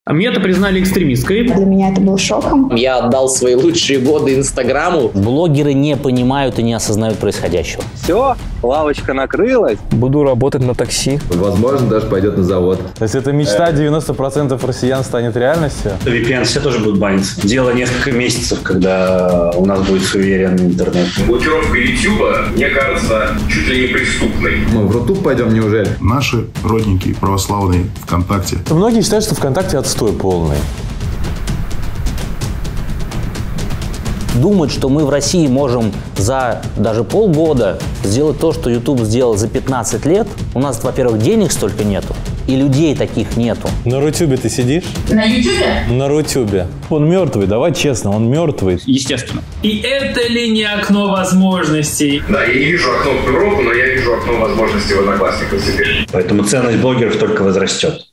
Мета признали экстремистской. Для меня это был шоком. Я отдал свои лучшие годы Инстаграму. Блогеры не понимают и не осознают происходящего. Все, лавочка накрылась. Буду работать на такси. Возможно, даже пойдет на завод. То есть эта мечта 90% россиян станет реальностью? VPN все тоже будут баниться. Дело несколько месяцев, когда у нас будет суверенный интернет. Блокировка Ютуба, мне кажется, чуть ли не преступной. Мы в Рутуб пойдем, неужели? Наши родненькие православные ВКонтакте. Многие считают, что ВКонтакте отстой полный. Думать, что мы в России можем за даже полгода сделать то, что YouTube сделал за 15 лет, у нас, во-первых, денег столько нету, и людей таких нету. На Рутюбе ты сидишь? На Ютубе? На Рутюбе. Он мертвый, давай честно, он мертвый. Естественно. И это ли не окно возможностей? Да, я не вижу окно в Европу, но я вижу окно возможностей в Одноклассниках теперь. Поэтому ценность блогеров только возрастет.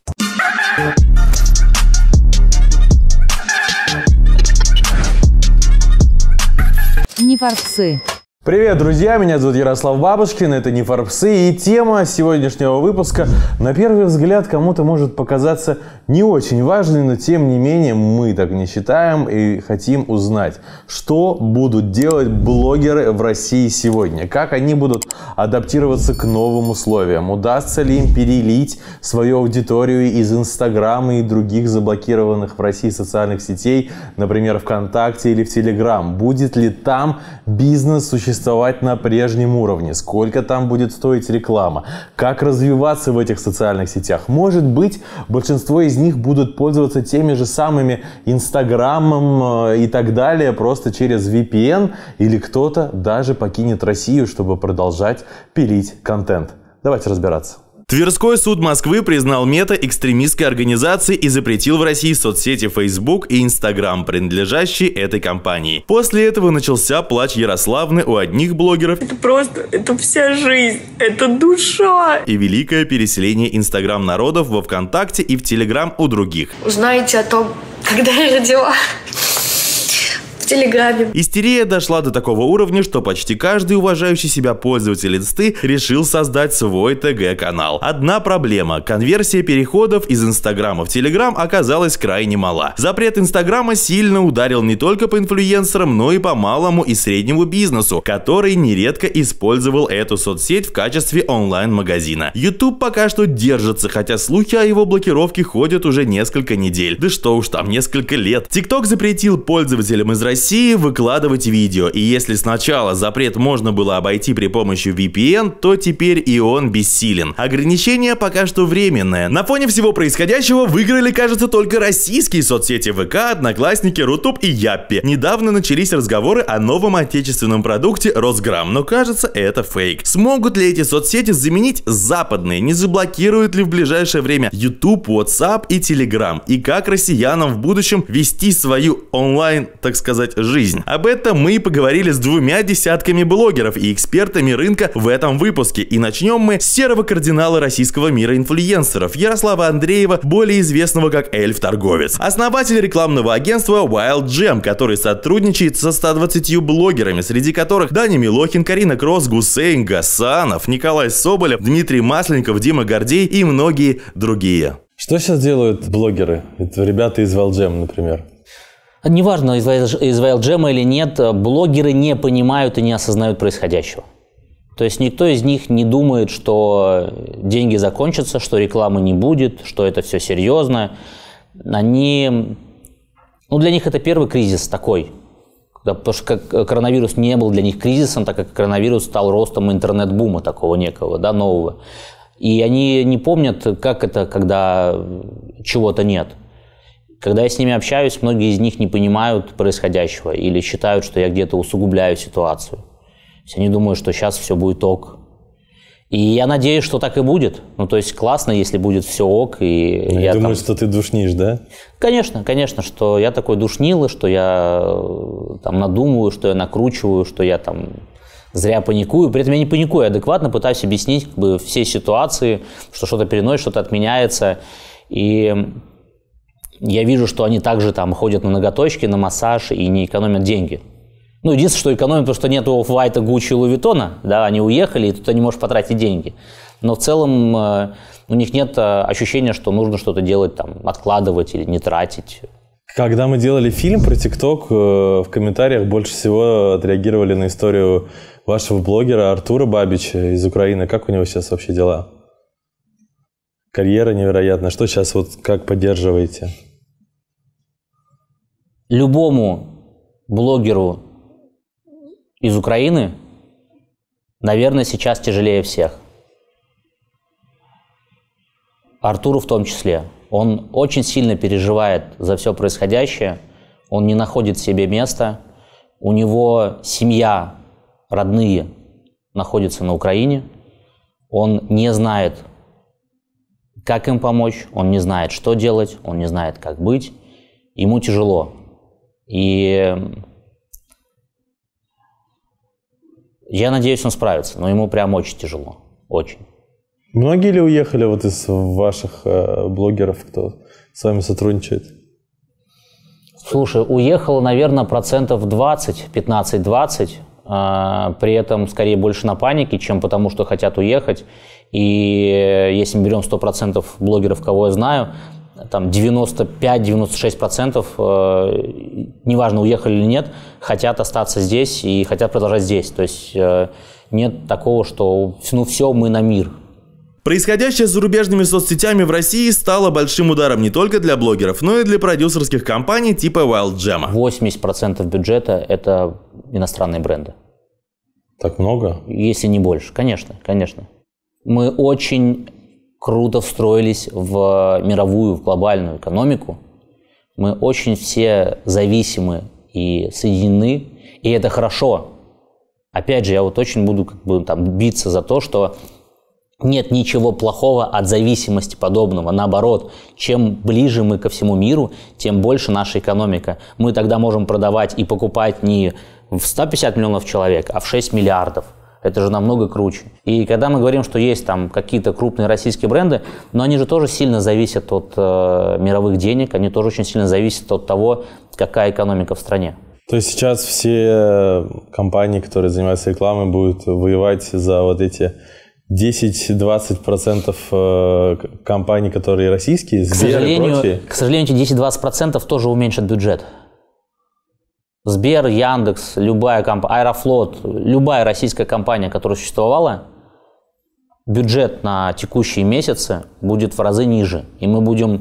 Не форпсы. Привет, друзья! Меня зовут Ярослав Бабушкин, это «Не форпсы», и тема сегодняшнего выпуска на первый взгляд кому-то может показаться не очень важной, но тем не менее мы так не считаем и хотим узнать, что будут делать блогеры в России сегодня, как они будут адаптироваться к новым условиям, удастся ли им перелить свою аудиторию из Инстаграма и других заблокированных в России социальных сетей, например, ВКонтакте или в Телеграм, будет ли там бизнес существовать на прежнем уровне, сколько там будет стоить реклама, как развиваться в этих социальных сетях. Может быть, большинство из них будут пользоваться теми же самыми Инстаграмом и так далее, просто через VPN, или кто-то даже покинет Россию, чтобы продолжать пилить контент. Давайте разбираться. Тверской суд Москвы признал Мета экстремистской организацией и запретил в России соцсети Facebook и Instagram, принадлежащие этой компании. После этого начался плач Ярославны у одних блогеров. Это вся жизнь, это душа. И великое переселение Инстаграм-народов во ВКонтакте и в Телеграм у других. Узнаете о том, когда я родила. В Телеграме. Истерия дошла до такого уровня, что почти каждый уважающий себя пользователь Инсты решил создать свой ТГ-канал. Одна проблема – конверсия переходов из Инстаграма в Телеграм оказалась крайне мала. Запрет Инстаграма сильно ударил не только по инфлюенсерам, но и по малому и среднему бизнесу, который нередко использовал эту соцсеть в качестве онлайн-магазина. YouTube пока что держится, хотя слухи о его блокировке ходят уже несколько недель. Да что уж там, несколько лет. TikTok запретил пользователям из России выкладывать видео, и если сначала запрет можно было обойти при помощи VPN, то теперь и он бессилен. Ограничение пока что временное. На фоне всего происходящего выиграли, кажется, только российские соцсети ВК, Одноклассники, Рутуб и Яппи. Недавно начались разговоры о новом отечественном продукте Росграм, но кажется, это фейк. Смогут ли эти соцсети заменить западные? Не заблокируют ли в ближайшее время YouTube, WhatsApp и Telegram? И как россиянам в будущем вести свою онлайн, так сказать, жизнь? Об этом мы поговорили с двумя десятками блогеров и экспертами рынка в этом выпуске. И начнем мы с серого кардинала российского мира инфлюенсеров Ярослава Андреева, более известного как Эльф-торговец. Основатель рекламного агентства Wild Gem, который сотрудничает со 120 блогерами, среди которых Даня Милохин, Карина Кросс, Гусейн Гасанов, Николай Соболев, Дмитрий Масленников, Дима Гордей и многие другие. Что сейчас делают блогеры? Это ребята из Wild Gem, например. Неважно, из Wild Gem или нет, блогеры не понимают и не осознают происходящего. То есть никто из них не думает, что деньги закончатся, что рекламы не будет, что это все серьезно. Для них это первый кризис такой. Потому что коронавирус не был для них кризисом, так как коронавирус стал ростом интернет-бума такого некого, да, нового. И они не помнят, как это, когда чего-то нет. Когда я с ними общаюсь, многие из них не понимают происходящего или считают, что я где-то усугубляю ситуацию. То есть они думают, что сейчас все будет ок. И я надеюсь, что так и будет. То есть классно, если будет все ок. Я думаю, что ты душнишь, да? Конечно, что я такой душнилый, что я там надумываю, что я накручиваю, что я там зря паникую. При этом я не паникую, я адекватно пытаюсь объяснить все ситуации, что что-то переносит, что-то отменяется. И я вижу, что они также там ходят на ноготочки, на массаж и не экономят деньги. Единственное, что экономят, потому что нет Off-White, Gucci и Louis Vuitton, да, они уехали, и тут ты не можешь потратить деньги. Но в целом у них нет ощущения, что нужно что-то делать, там, откладывать или не тратить. Когда мы делали фильм про ТикТок, в комментариях больше всего отреагировали на историю вашего блогера Артура Бабича из Украины. Как у него сейчас вообще дела? Карьера невероятная. Что сейчас, вот как поддерживаете? Любому блогеру из Украины, наверное, сейчас тяжелее всех. Артуру в том числе. Он очень сильно переживает за все происходящее, он не находит себе места, у него семья, родные находятся на Украине, он не знает, как им помочь, он не знает, что делать, он не знает, как быть, ему тяжело. И я надеюсь, он справится, но ему прям очень тяжело, очень. Многие ли уехали вот из ваших блогеров, кто с вами сотрудничает? Слушай, уехало, наверное, 20%, 15-20%. При этом скорее больше на панике, чем потому, что хотят уехать. И если мы берем 100% блогеров, кого я знаю, там 95-96%, неважно, уехали или нет, хотят остаться здесь и хотят продолжать здесь. То есть нет такого, что ну все, мы на мир. Происходящее с зарубежными соцсетями в России стало большим ударом не только для блогеров, но и для продюсерских компаний типа Wild Jam. 80% бюджета – это иностранные бренды. Так много? Если не больше. Конечно, конечно. Мы очень круто встроились в мировую, в глобальную экономику. Мы очень все зависимы и соединены, и это хорошо. Опять же, я вот очень буду биться за то, что нет ничего плохого от зависимости подобного. Наоборот, чем ближе мы ко всему миру, тем больше наша экономика. Мы тогда можем продавать и покупать не в 150 миллионов человек, а в 6 миллиардов. Это же намного круче. И когда мы говорим, что есть там какие-то крупные российские бренды, но они же тоже сильно зависят от мировых денег, они тоже очень сильно зависят от того, какая экономика в стране. То есть сейчас все компании, которые занимаются рекламой, будут воевать за вот эти 10-20% компаний, которые российские, Сбер и прочие? К сожалению, эти 10-20% тоже уменьшат бюджет. Сбер, Яндекс, любая компания, Аэрофлот, любая российская компания, которая существовала, бюджет на текущие месяцы будет в разы ниже. И мы будем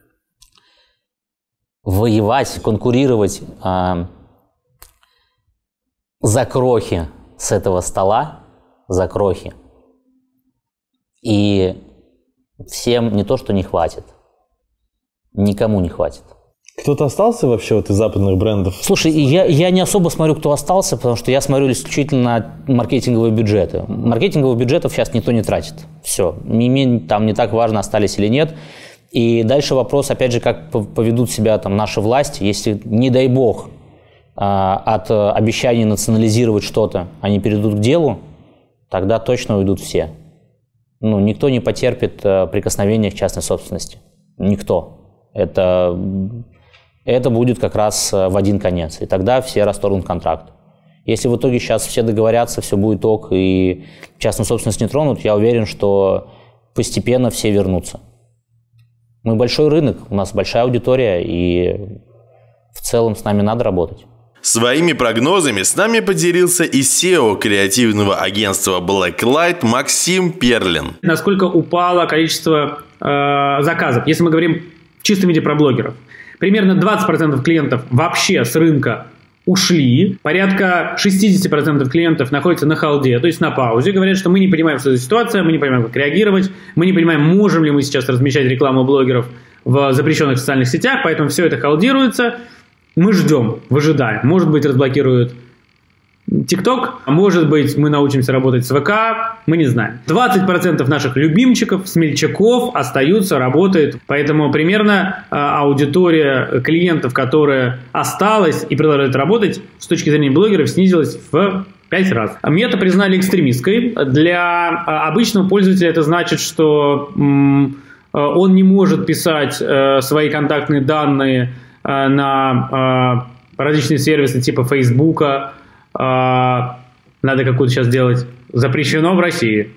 воевать, конкурировать за крохи с этого стола, за крохи. И всем не то, что не хватит, никому не хватит. Кто-то остался вообще вот из западных брендов? Слушай, я не особо смотрю, кто остался, потому что я смотрю исключительно на маркетинговые бюджеты. Маркетинговых бюджетов сейчас никто не тратит. Все. Там не так важно, остались или нет. И дальше вопрос, опять же, как поведут себя там наши власти, если, не дай бог, от обещаний национализировать что-то они перейдут к делу, тогда точно уйдут все. Ну, никто не потерпит прикосновения к частной собственности. Никто. Это будет как раз в один конец. И тогда все расторгнут контракт. Если в итоге сейчас все договорятся, все будет ок, и частную собственность не тронут, я уверен, что постепенно все вернутся. Мы большой рынок, у нас большая аудитория, и в целом с нами надо работать. Своими прогнозами с нами поделился и SEO креативного агентства Blacklight Максим Перлин. Насколько упало количество заказов, если мы говорим в чистом виде про блогеров. Примерно 20% клиентов вообще с рынка ушли, порядка 60% клиентов находятся на холде, то есть на паузе, говорят, что мы не понимаем, что за ситуация, мы не понимаем, как реагировать, мы не понимаем, можем ли мы сейчас размещать рекламу блогеров в запрещенных социальных сетях, поэтому все это холдируется. Мы ждем, выжидаем. Может быть, разблокируют TikTok, а может быть, мы научимся работать с ВК, мы не знаем. 20% наших любимчиков, смельчаков остаются, работают. Поэтому примерно аудитория клиентов, которая осталась и продолжает работать, с точки зрения блогеров, снизилась в 5 раз. Мета признали экстремистской. Для обычного пользователя это значит, что он не может писать свои контактные данные на различные сервисы типа Фейсбука. Надо какую-то сейчас делать запрещено в России.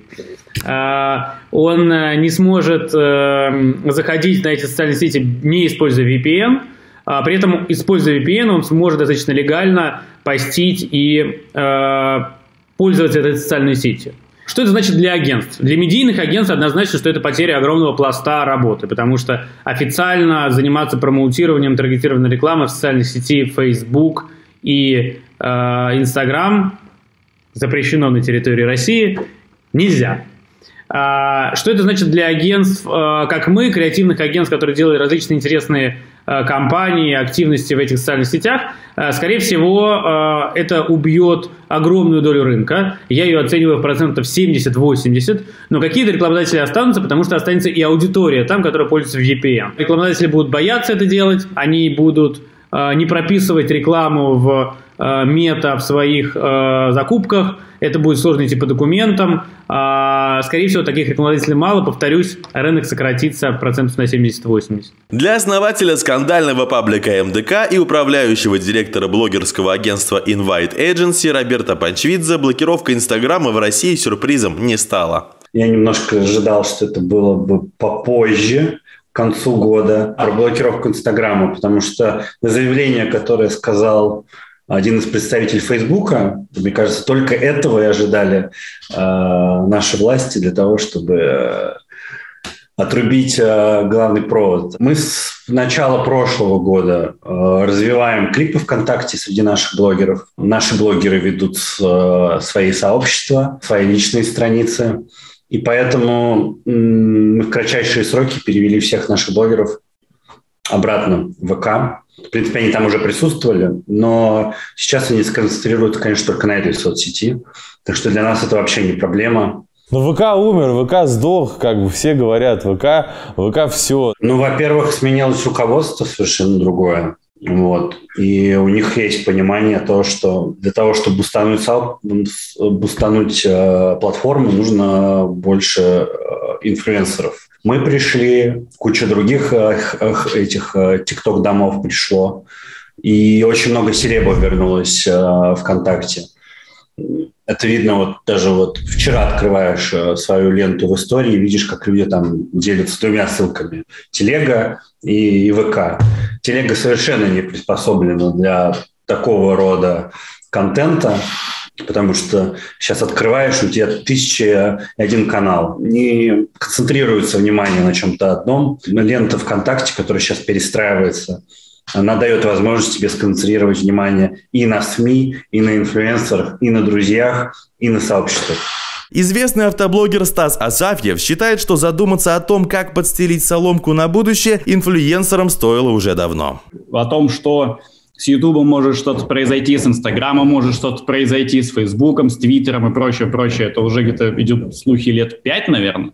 Он не сможет заходить на эти социальные сети, не используя VPN. При этом, используя VPN, он сможет достаточно легально постить и пользоваться этой социальной сетью. Что это значит для агентств? Для медийных агентств однозначно, что это потеря огромного пласта работы, потому что официально заниматься промоутированием таргетированной рекламы в социальной сети Facebook и Instagram запрещено на территории России нельзя. Что это значит для агентств, как мы, креативных агентств, которые делают различные интересные кампании, активности в этих социальных сетях? Скорее всего, это убьет огромную долю рынка. Я ее оцениваю в процентов 70-80. Но какие-то рекламодатели останутся, потому что останется и аудитория там, которая пользуется VPN. Рекламодатели будут бояться это делать, они будут не прописывать рекламу в мета в своих закупках. Это будет сложно идти по документам. Скорее всего, таких рекламодателей мало. Повторюсь, рынок сократится процентов на 70-80. Для основателя скандального паблика МДК и управляющего директора блогерского агентства Invite Agency Роберто Панчвидзе блокировка Инстаграма в России сюрпризом не стала. Я немножко ожидал, что это было бы попозже, к концу года, про блокировку Инстаграма, потому что заявление, которое сказал один из представителей Фейсбука, мне кажется, только этого и ожидали наши власти для того, чтобы отрубить главный провод. Мы с начала прошлого года развиваем клипы ВКонтакте среди наших блогеров. Наши блогеры ведут свои сообщества, свои личные страницы. И поэтому мы в кратчайшие сроки перевели всех наших блогеров обратно в ВК. В принципе, они там уже присутствовали, но сейчас они сконцентрируются, конечно, только на этой соцсети. Так что для нас это вообще не проблема. Но ВК умер, ВК сдох, как бы все говорят, ВК все. Ну, во-первых, сменилось руководство совершенно другое. Вот. И у них есть понимание того, что для того, чтобы бустануть платформу, нужно больше инфлюенсеров. Мы пришли, куча других этих тикток-домов пришло, и очень много сереба вернулось ВКонтакте. Это видно вот даже вот вчера открываешь свою ленту в истории, видишь, как люди там делятся двумя ссылками. Телега и ВК. Телега совершенно не приспособлена для такого рода контента, потому что сейчас открываешь, у тебя 1001 канал. Не концентрируется внимание на чем-то одном. Лента ВКонтакте, которая сейчас перестраивается, она дает возможность тебе сконцентрировать внимание и на СМИ, и на инфлюенсерах, и на друзьях, и на сообществах. Известный автоблогер Стас Асафьев считает, что задуматься о том, как подстелить соломку на будущее, инфлюенсерам стоило уже давно. О том, что с Ютубом может что-то произойти, с Инстаграмом может что-то произойти, с Фейсбуком, с Твиттером и прочее, это уже где-то идет слухи лет 5, наверное.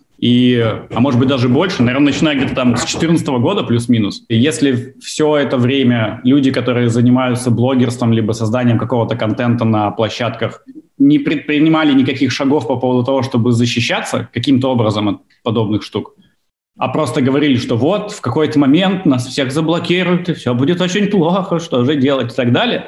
А может быть даже больше, наверное, начиная где-то там с 2014 года плюс-минус. И если все это время люди, которые занимаются блогерством либо созданием какого-то контента на площадках, не предпринимали никаких шагов по поводу того, чтобы защищаться каким-то образом от подобных штук, а просто говорили, что вот в какой-то момент нас всех заблокируют, и все будет очень плохо, что же делать и так далее,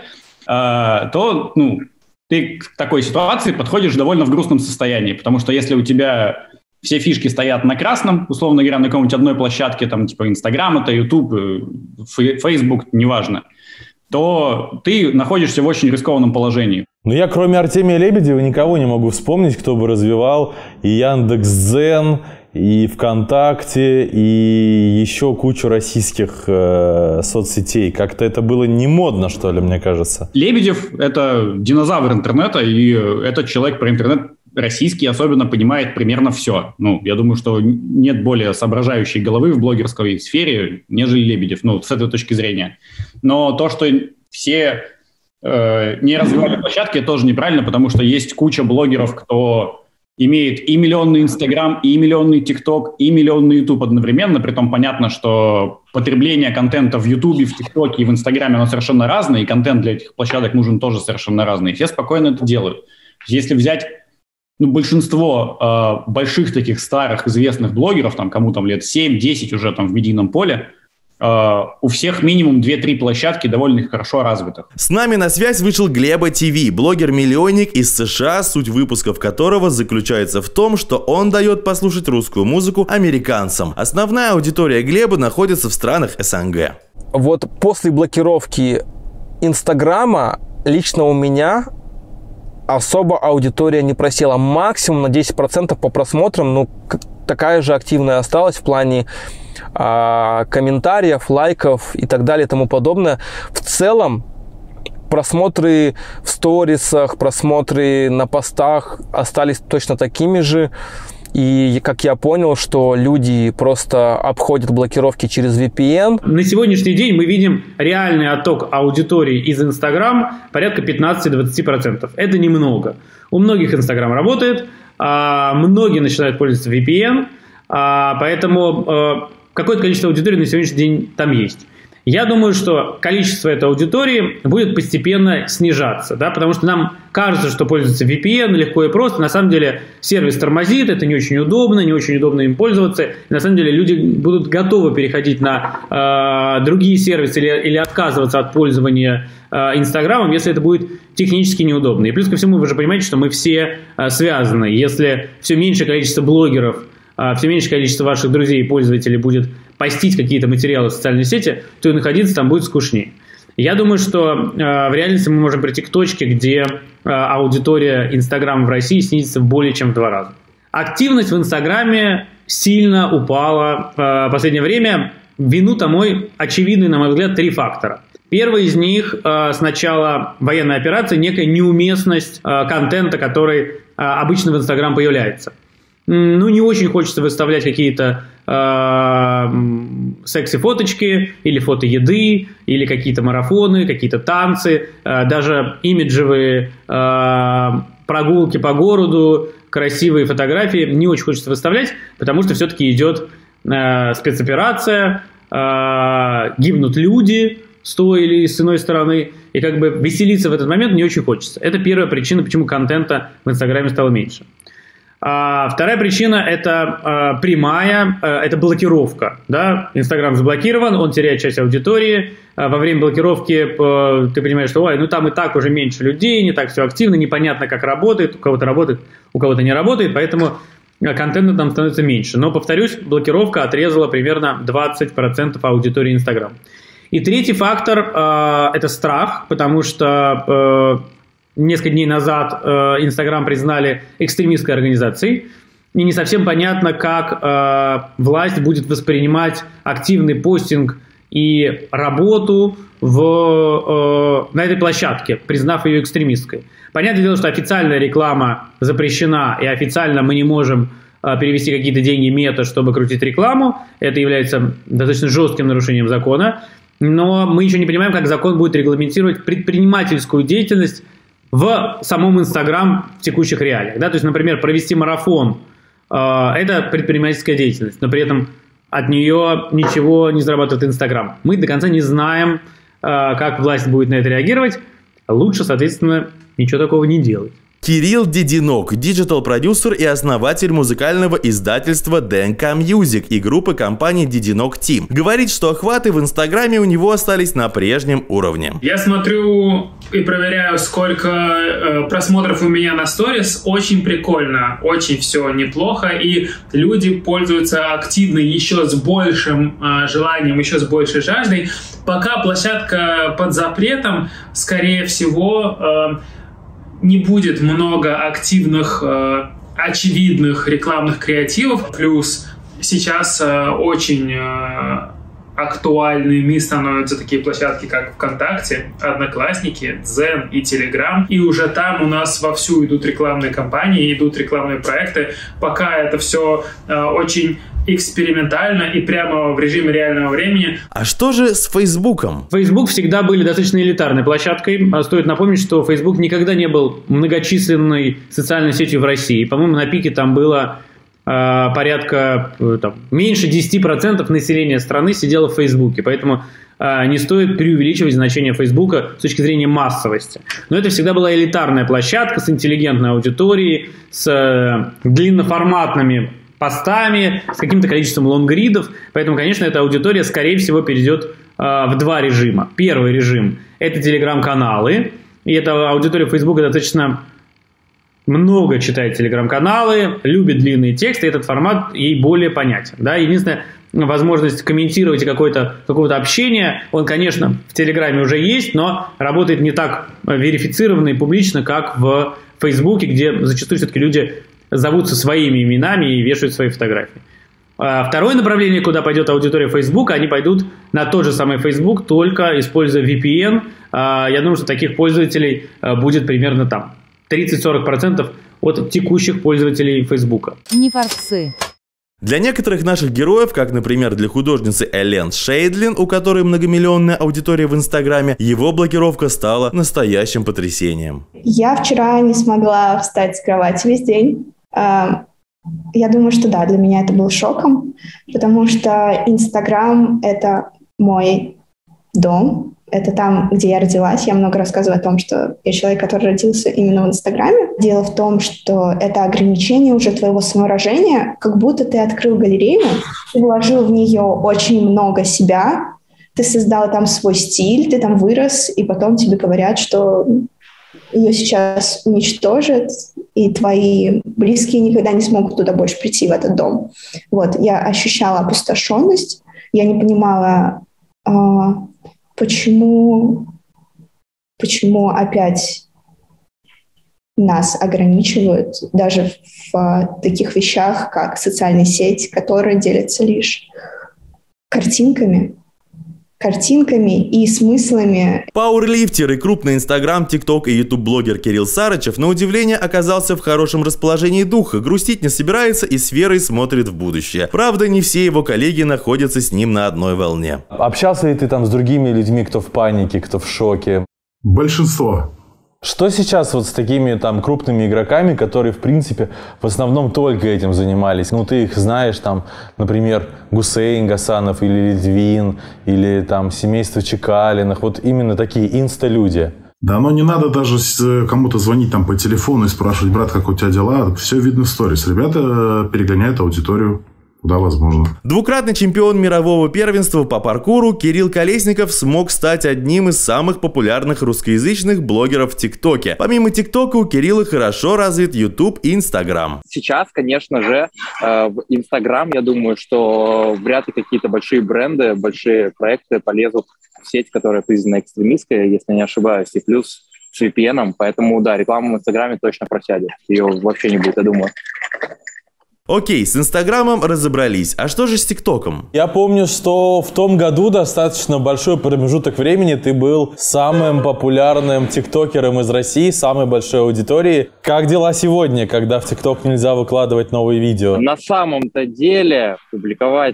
то ты к такой ситуации подходишь довольно в грустном состоянии, потому что если у тебя все фишки стоят на красном, условно говоря, на какой-нибудь одной площадке, там типа Инстаграм, это Ютуб, Фейсбук, неважно, то ты находишься в очень рискованном положении. Ну, я кроме Артемия Лебедева никого не могу вспомнить, кто бы развивал и Яндекс.Дзен, и ВКонтакте, и еще кучу российских соцсетей. Как-то это было не модно, что ли, мне кажется. Лебедев – это динозавр интернета, и этот человек про интернет российский особенно понимает примерно все. Я думаю, что нет более соображающей головы в блогерской сфере, нежели Лебедев, с этой точки зрения. Но то, что все не развивали площадки, это тоже неправильно, потому что есть куча блогеров, кто имеет и миллионный Инстаграм, и миллионный ТикТок, и миллионный Ютуб одновременно. Притом понятно, что потребление контента в Ютубе, в ТикТоке и в Инстаграме, оно совершенно разное, и контент для этих площадок нужен тоже совершенно разный. И все спокойно это делают. Если взять большинство больших таких старых известных блогеров, кому лет 7-10 уже в медийном поле, у всех минимум 2-3 площадки довольно хорошо развитых. С нами на связь вышел Глеба ТВ, блогер-миллионник из США, суть выпусков которого заключается в том, что он дает послушать русскую музыку американцам. Основная аудитория Глеба находится в странах СНГ. Вот после блокировки Инстаграма лично у меня особо аудитория не просела. Максимум на 10% по просмотрам, ну, такая же активная осталась в плане комментариев, лайков и так далее и тому подобное. В целом, просмотры в сторисах, просмотры на постах остались точно такими же. И, как я понял, что люди просто обходят блокировки через VPN. На сегодняшний день мы видим реальный отток аудитории из Instagram порядка 15-20%. Это немного. У многих Instagram работает, многие начинают пользоваться VPN, поэтому какое-то количество аудитории на сегодняшний день там есть. Я думаю, что количество этой аудитории будет постепенно снижаться, да, потому что нам кажется, что пользоваться VPN легко и просто. На самом деле сервис тормозит, это не очень удобно им пользоваться. И на самом деле люди будут готовы переходить на другие сервисы или отказываться от пользования Инстаграмом, если это будет технически неудобно. И плюс ко всему, вы же понимаете, что мы все связаны. Если все меньшее количество блогеров, все меньшее количество ваших друзей и пользователей будет постить какие-то материалы в социальной сети, то и находиться там будет скучнее. Я думаю, что в реальности мы можем прийти к точке, где аудитория Инстаграма в России снизится более чем в 2 раза. Активность в Инстаграме сильно упала в последнее время. Вину тому очевидны, на мой взгляд, 3 фактора. Первый из них с начала военной операции некая неуместность контента, который обычно в Инстаграм появляется. Ну, не очень хочется выставлять какие-то секси-фоточки или фото еды, или какие-то марафоны, какие-то танцы, даже имиджевые прогулки по городу, красивые фотографии не очень хочется выставлять, потому что все-таки идет спецоперация, гибнут люди с той или с иной стороны, и как бы веселиться в этот момент не очень хочется. Это первая причина, почему контента в Инстаграме стало меньше. Вторая причина – это прямая, это блокировка. Да? Инстаграм заблокирован, он теряет часть аудитории. Во время блокировки ты понимаешь, что ну там и так уже меньше людей, не так все активно, непонятно, как работает, у кого-то не работает, поэтому контента там становится меньше. Но, повторюсь, блокировка отрезала примерно 20% аудитории Инстаграм. И третий фактор – это страх, потому что несколько дней назад Инстаграм признали экстремистской организацией, и не совсем понятно, как власть будет воспринимать активный постинг и работу на этой площадке, признав ее экстремистской. Понятное дело, что официальная реклама запрещена, и официально мы не можем перевести какие-то деньги Мета, чтобы крутить рекламу. Это является достаточно жестким нарушением закона. Но мы еще не понимаем, как закон будет регламентировать предпринимательскую деятельность в самом Инстаграм в текущих реалиях. Да? То есть, например, провести марафон это предпринимательская деятельность, но при этом от нее ничего не зарабатывает Инстаграм. Мы до конца не знаем, как власть будет на это реагировать. Лучше, соответственно, ничего такого не делать. Кирилл Дединок, диджитал-продюсер и основатель музыкального издательства ДНК Music и группы компании Дединок Team, говорит, что охваты в Инстаграме у него остались на прежнем уровне. Я смотрю и проверяю, сколько просмотров у меня на сторис. Очень прикольно, очень все неплохо, и люди пользуются активно, еще с большим желанием, еще с большей жаждой. Пока площадка под запретом, скорее всего, не будет много активных, очевидных рекламных креативов. Плюс сейчас очень актуальными становятся такие площадки, как ВКонтакте, Одноклассники, Дзен и Телеграм. И уже там у нас вовсю идут рекламные кампании, идут рекламные проекты. Пока это все очень экспериментально и прямо в режиме реального времени. А что же с Фейсбуком? Facebook всегда были достаточно элитарной площадкой. Стоит напомнить, что Facebook никогда не был многочисленной социальной сетью в России. По-моему, на пике там было порядка меньше 10% населения страны сидело в Фейсбуке. Поэтому не стоит преувеличивать значение Фейсбука с точки зрения массовости. Но это всегда была элитарная площадка с интеллигентной аудиторией, с длинноформатными постами, с каким-то количеством лонгридов. Поэтому, конечно, эта аудитория, скорее всего, перейдет в два режима. Первый режим – это телеграм-каналы. И эта аудитория Фейсбука достаточно много читает телеграм-каналы, любит длинные тексты, и этот формат ей более понятен. Да? Единственная возможность комментировать какого-то общения, он, конечно, в Телеграме уже есть, но работает не так верифицированно и публично, как в Фейсбуке, где зачастую все-таки люди зовутся своими именами и вешают свои фотографии. Второе направление, куда пойдет аудитория Фейсбука, они пойдут на тот же самый Facebook, только используя VPN. Я думаю, что таких пользователей будет примерно там 30-40% от текущих пользователей Фейсбука. Не форцы. Для некоторых наших героев, как, например, для художницы Элен Шейдлин, у которой многомиллионная аудитория в Инстаграме, его блокировка стала настоящим потрясением. Я вчера не смогла встать с кровати весь день. Я думаю, что да, для меня это был шоком, потому что Инстаграм — это мой дом. Это там, где я родилась. Я много рассказываю о том, что я человек, который родился именно в Инстаграме. Дело в том, что это ограничение уже твоего самовыражения, как будто ты открыл галерею, ты вложил в нее очень много себя, ты создал там свой стиль, ты там вырос, и потом тебе говорят, что ее сейчас уничтожат, и твои близкие никогда не смогут туда больше прийти, в этот дом. Вот, я ощущала опустошенность, я не понимала, почему опять нас ограничивают даже в таких вещах, как социальная сеть, которая делится лишь картинками и смыслами. Пауэрлифтер и крупный Инстаграм, ТикТок и Ютуб-блогер Кирилл Сарычев на удивление оказался в хорошем расположении духа, грустить не собирается и с верой смотрит в будущее. Правда, не все его коллеги находятся с ним на одной волне. Общался ли ты там с другими людьми, кто в панике, кто в шоке? Большинство. Что сейчас вот с такими там крупными игроками, которые, в принципе, в основном только этим занимались? Ну, ты их знаешь, там, например, Гусейн Гасанов или Литвин, или там семейство Чекалиных, вот именно такие инста-люди. Да, но не надо даже кому-то звонить там по телефону и спрашивать: брат, как у тебя дела? Все видно в сторис. Ребята перегоняют аудиторию. Да, возможно. Двукратный чемпион мирового первенства по паркуру Кирилл Колесников смог стать одним из самых популярных русскоязычных блогеров в ТикТоке. Помимо ТикТока у Кирилла хорошо развит YouTube и Инстаграм. Сейчас, конечно же, в Инстаграм, я думаю, что вряд ли какие-то большие бренды, большие проекты полезут в сеть, которая признана экстремистской, если не ошибаюсь, и плюс с VPN, поэтому, да, реклама в Инстаграме точно просядет. Ее вообще не будет, я думаю. Окей, с Инстаграмом разобрались. А что же с ТикТоком? Я помню, что в том году достаточно большой промежуток времени ты был самым популярным тиктокером из России, самой большой аудиторией. Как дела сегодня, когда в ТикТок нельзя выкладывать новые видео? На самом-то деле публиковать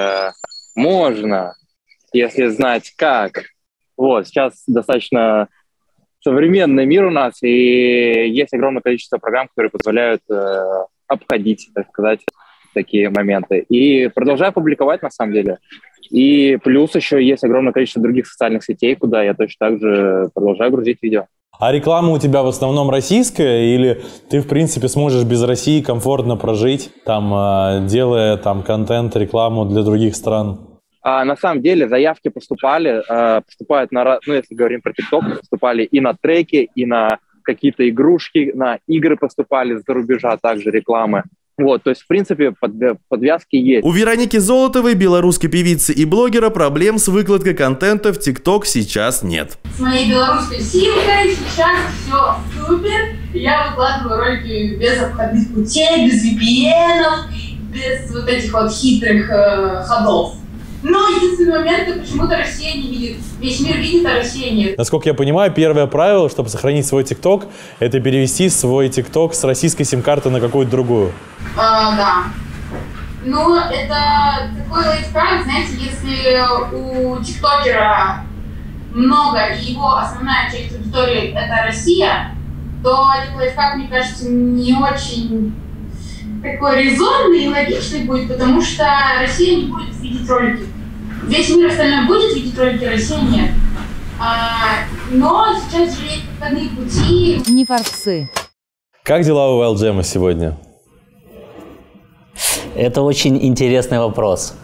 можно, если знать как. Вот, сейчас достаточно современный мир у нас, и есть огромное количество программ, которые позволяют обходить, так сказать, такие моменты. И продолжаю публиковать, на самом деле. И плюс еще есть огромное количество других социальных сетей, куда я точно так же продолжаю грузить видео. А реклама у тебя в основном российская, или ты, в принципе, сможешь без России комфортно прожить, там, делая там контент, рекламу для других стран? На самом деле заявки поступают на, ну, если говорим про TikTok, поступали и на треки, и на какие-то игрушки, на игры поступали с-за рубежа, также рекламы. Вот, то есть, в принципе, подвязки есть. У Вероники Золотовой, белорусской певицы и блогера, проблем с выкладкой контента в ТикТок сейчас нет. С моей белорусской симкой сейчас все супер. Я выкладываю ролики без обходных путей, без VPN-ов, без вот этих вот хитрых ходов. Но единственный момент, это почему-то Россия не видит. Весь мир видит, а Россия нет. Насколько я понимаю, первое правило, чтобы сохранить свой ТикТок, это перевести свой ТикТок с российской сим-карты на какую-то другую. Да. Ну, это такой лайфхак, знаете, если у тиктокера много, и его основная часть аудитории это Россия, то этот лайфхак, мне кажется, не очень такой резонный и логичный будет, потому что Россия не будет видеть ролики. Весь мир остальной будет видеть ролики, Россия нет. Но сейчас же есть обходные пути. Не форцы. Как дела у Wild Jam сегодня? Это очень интересный вопрос.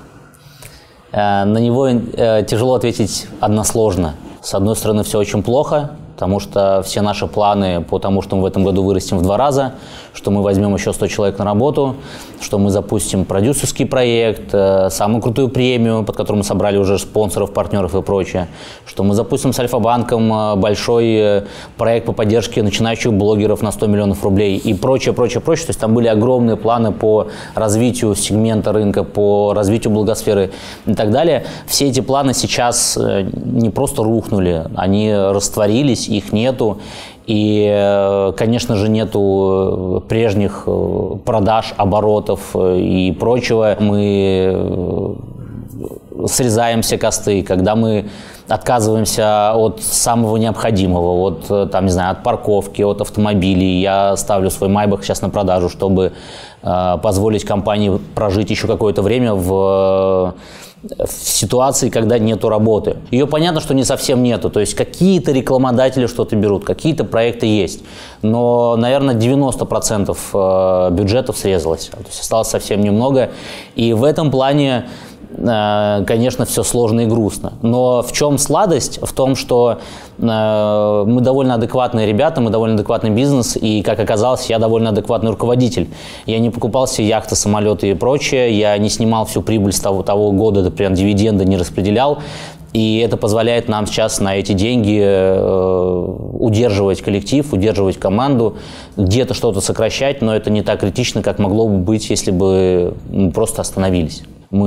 На него тяжело ответить односложно. С одной стороны, все очень плохо, потому что все наши планы по тому, что мы в этом году вырастем в 2 раза, что мы возьмем еще 100 человек на работу, что мы запустим продюсерский проект, самую крутую премию, под которую мы собрали уже спонсоров, партнеров и прочее, что мы запустим с Альфа-банком большой проект по поддержке начинающих блогеров на 100 миллионов рублей и прочее, прочее, прочее. То есть там были огромные планы по развитию сегмента рынка, по развитию блогосферы и так далее. Все эти планы сейчас не просто рухнули, они растворились, их нету. И, конечно же, нету прежних продаж, оборотов и прочего. Мы срезаем все косты, когда мы отказываемся от самого необходимого, от, там, не знаю, от парковки, от автомобилей. Я ставлю свой Майбах сейчас на продажу, чтобы позволить компании прожить еще какое-то время в ситуации, когда нету работы. Ее понятно, что не совсем нету. То есть какие-то рекламодатели что-то берут, какие-то проекты есть. Но, наверное, 90% бюджетов срезалось. То есть осталось совсем немного. И в этом плане, конечно, все сложно и грустно. Но в чем сладость? В том, что мы довольно адекватные ребята, мы довольно адекватный бизнес, и, как оказалось, я довольно адекватный руководитель. Я не покупал себе яхты, самолеты и прочее, я не снимал всю прибыль с того года, например, дивиденды не распределял. И это позволяет нам сейчас на эти деньги удерживать коллектив, удерживать команду, где-то что-то сокращать, но это не так критично, как могло бы быть, если бы мы просто остановились.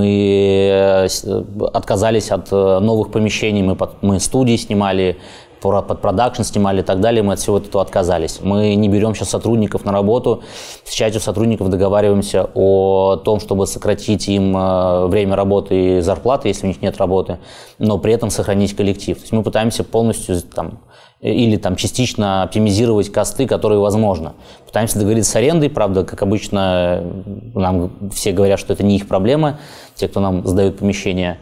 Мы отказались от новых помещений, мы студии снимали, под продакшн снимали и так далее, мы от всего этого отказались. Мы не берем сейчас сотрудников на работу, с частью сотрудников договариваемся о том, чтобы сократить им время работы и зарплаты, если у них нет работы, но при этом сохранить коллектив. То есть мы пытаемся полностью или частично оптимизировать косты, которые возможно. Пытаемся договориться с арендой, правда, как обычно, нам все говорят, что это не их проблема, те, кто нам сдают помещение.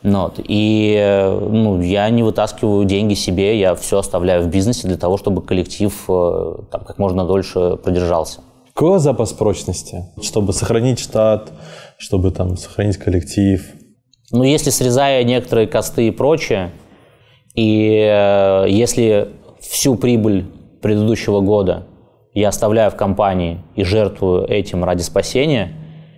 И я не вытаскиваю деньги себе, я все оставляю в бизнесе для того, чтобы коллектив как можно дольше продержался. Какой у вас запас прочности, чтобы сохранить штат, чтобы сохранить коллектив? Если срезая некоторые косты и прочее, и если всю прибыль предыдущего года я оставляю в компании и жертвую этим ради спасения,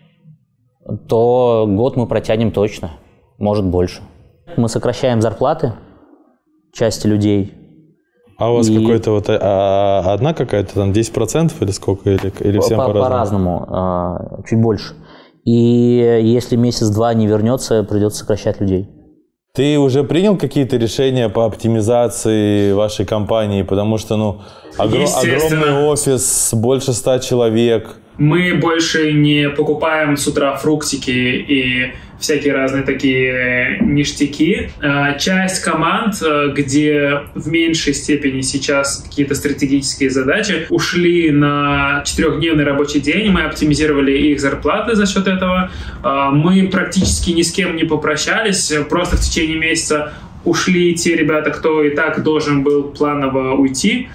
то год мы протянем точно. Может, больше. Мы сокращаем зарплаты части людей. А у вас какой-то одна какая-то 10% или сколько? Или всем по-разному? По-разному, чуть больше. И если месяц-два не вернется, придется сокращать людей. Ты уже принял какие-то решения по оптимизации вашей компании? Потому что, огромный офис, больше 100 человек. Мы больше не покупаем с утра фруктики и всякие разные такие ништяки. Часть команд, где в меньшей степени сейчас какие-то стратегические задачи, ушли на 4-дневный рабочий день. Мы оптимизировали их зарплаты за счет этого. Мы практически ни с кем не попрощались. Просто в течение месяца ушли те ребята, кто и так должен был планово уйти.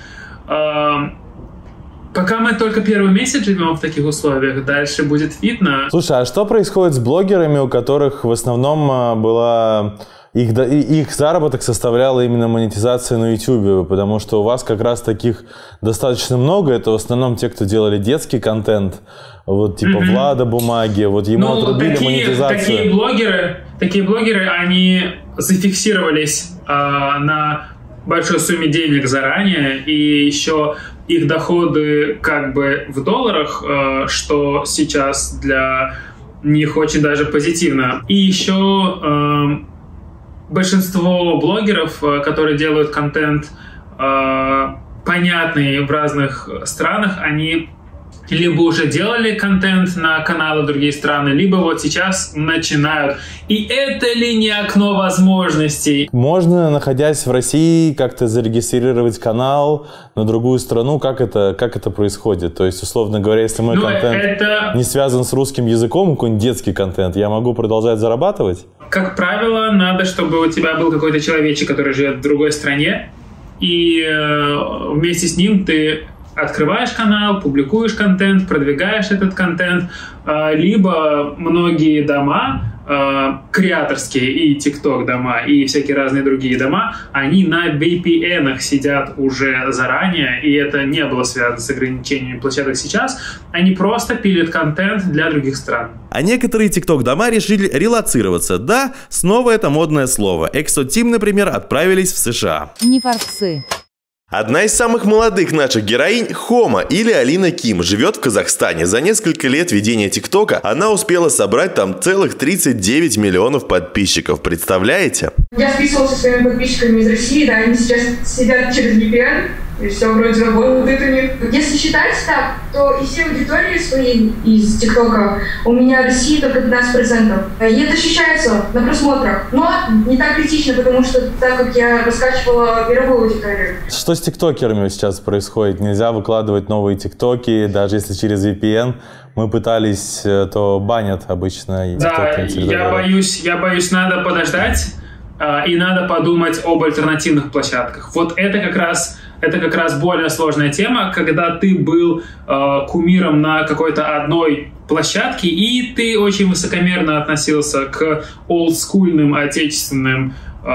Пока мы только первый месяц живем в таких условиях, дальше будет видно. Слушай, а что происходит с блогерами, у которых в основном была их заработок составляла именно монетизация на YouTube? Потому что у вас как раз таких достаточно много. Это в основном те, кто делали детский контент, Влада Бумаги, ему отрубили монетизацию. Такие блогеры, они зафиксировались на большой сумме денег заранее, и еще их доходы в долларах, что сейчас для них очень даже позитивно. И еще большинство блогеров, которые делают контент понятный в разных странах, они либо уже делали контент на каналы другие страны, либо сейчас начинают. И это ли не окно возможностей? Можно, находясь в России, как-то зарегистрировать канал на другую страну? Как это происходит? То есть, условно говоря, если мой контент не связан с русским языком, какой-нибудь детский контент, я могу продолжать зарабатывать? Как правило, надо, чтобы у тебя был какой-то человечек, который живет в другой стране, и вместе с ним ты открываешь канал, публикуешь контент, продвигаешь этот контент, либо многие дома, креаторские и TikTok дома, и всякие разные другие дома, они на VPN-ах сидят уже заранее, и это не было связано с ограничениями площадок сейчас. Они просто пилят контент для других стран. А некоторые TikTok-дома решили релоцироваться. Да, снова это модное слово. Exo-Team, например, отправились в США. Не форсы. Одна из самых молодых наших героинь, Хома или Алина Ким, живет в Казахстане. За несколько лет ведения ТикТока она успела собрать там целых 39 миллионов подписчиков. Представляете? Я списывалась со своими подписчиками из России, да, они сейчас сидят через VPN, и все вроде работает у них. Если считать так, то из всей аудитории своей из ТикТока у меня в России только 15%. И это ощущается на просмотрах, но не так критично, потому что так как я раскачивала мировую аудиторию. Что с тиктокерами сейчас происходит? Нельзя выкладывать новые тиктоки, даже если через VPN. Мы пытались, то банят обычно. Да, я боюсь, надо подождать, и надо подумать об альтернативных площадках. Вот это как раз более сложная тема, когда ты был кумиром на какой-то одной площадке, и ты очень высокомерно относился к олдскульным отечественным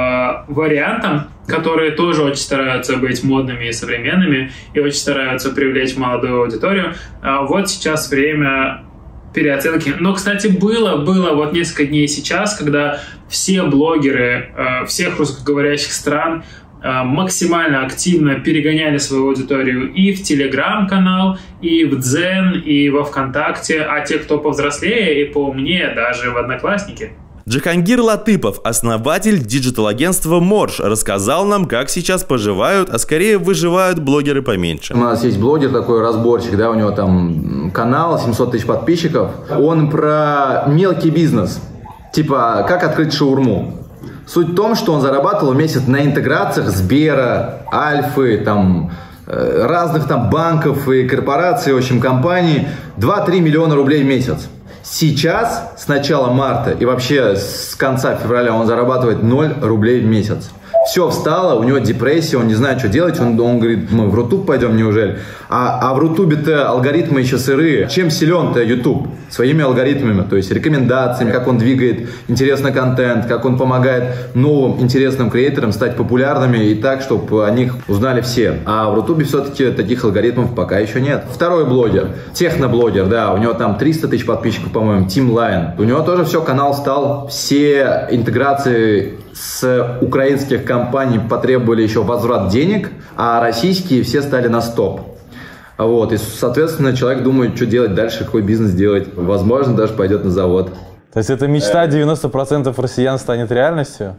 вариантам, которые тоже очень стараются быть модными и современными, и очень стараются привлечь молодую аудиторию. Вот сейчас время переоценки. Но, кстати, было вот несколько дней сейчас, когда все блогеры всех русскоговорящих стран максимально активно перегоняли свою аудиторию и в Телеграм-канал, и в Дзен, и во ВКонтакте, а те, кто повзрослее и поумнее, даже в Одноклассники. Джахангир Латыпов, основатель диджитал-агентства Морж, рассказал нам, как сейчас поживают, а скорее выживают блогеры поменьше. У нас есть блогер такой, разборчик, да, у него там канал, 700 тысяч подписчиков. Он про мелкий бизнес, типа как открыть шаурму. Суть в том, что он зарабатывал в месяц на интеграциях Сбера, Альфы, там, разных там банков и корпораций, в общем, компаний 2-3 миллиона рублей в месяц. Сейчас, с начала марта и вообще с конца февраля он зарабатывает 0 рублей в месяц. Все встало, у него депрессия, он не знает, что делать. Он говорит, мы в Рутуб пойдем, неужели? А в Рутубе-то алгоритмы еще сырые. Чем силен-то YouTube? Своими алгоритмами, то есть рекомендациями, как он двигает интересный контент, как он помогает новым интересным креаторам стать популярными и так, чтобы о них узнали все. А в Рутубе все-таки таких алгоритмов пока еще нет. Второй блогер, техноблогер, да, у него там 300 тысяч подписчиков, по-моему, Team Lion. У него тоже все, канал стал, все интеграции с украинских компаний потребовали еще возврат денег, а российские все стали на стоп. Вот, и, соответственно, человек думает, что делать дальше, какой бизнес делать. Возможно, даже пойдет на завод. То есть эта мечта 90% россиян станет реальностью?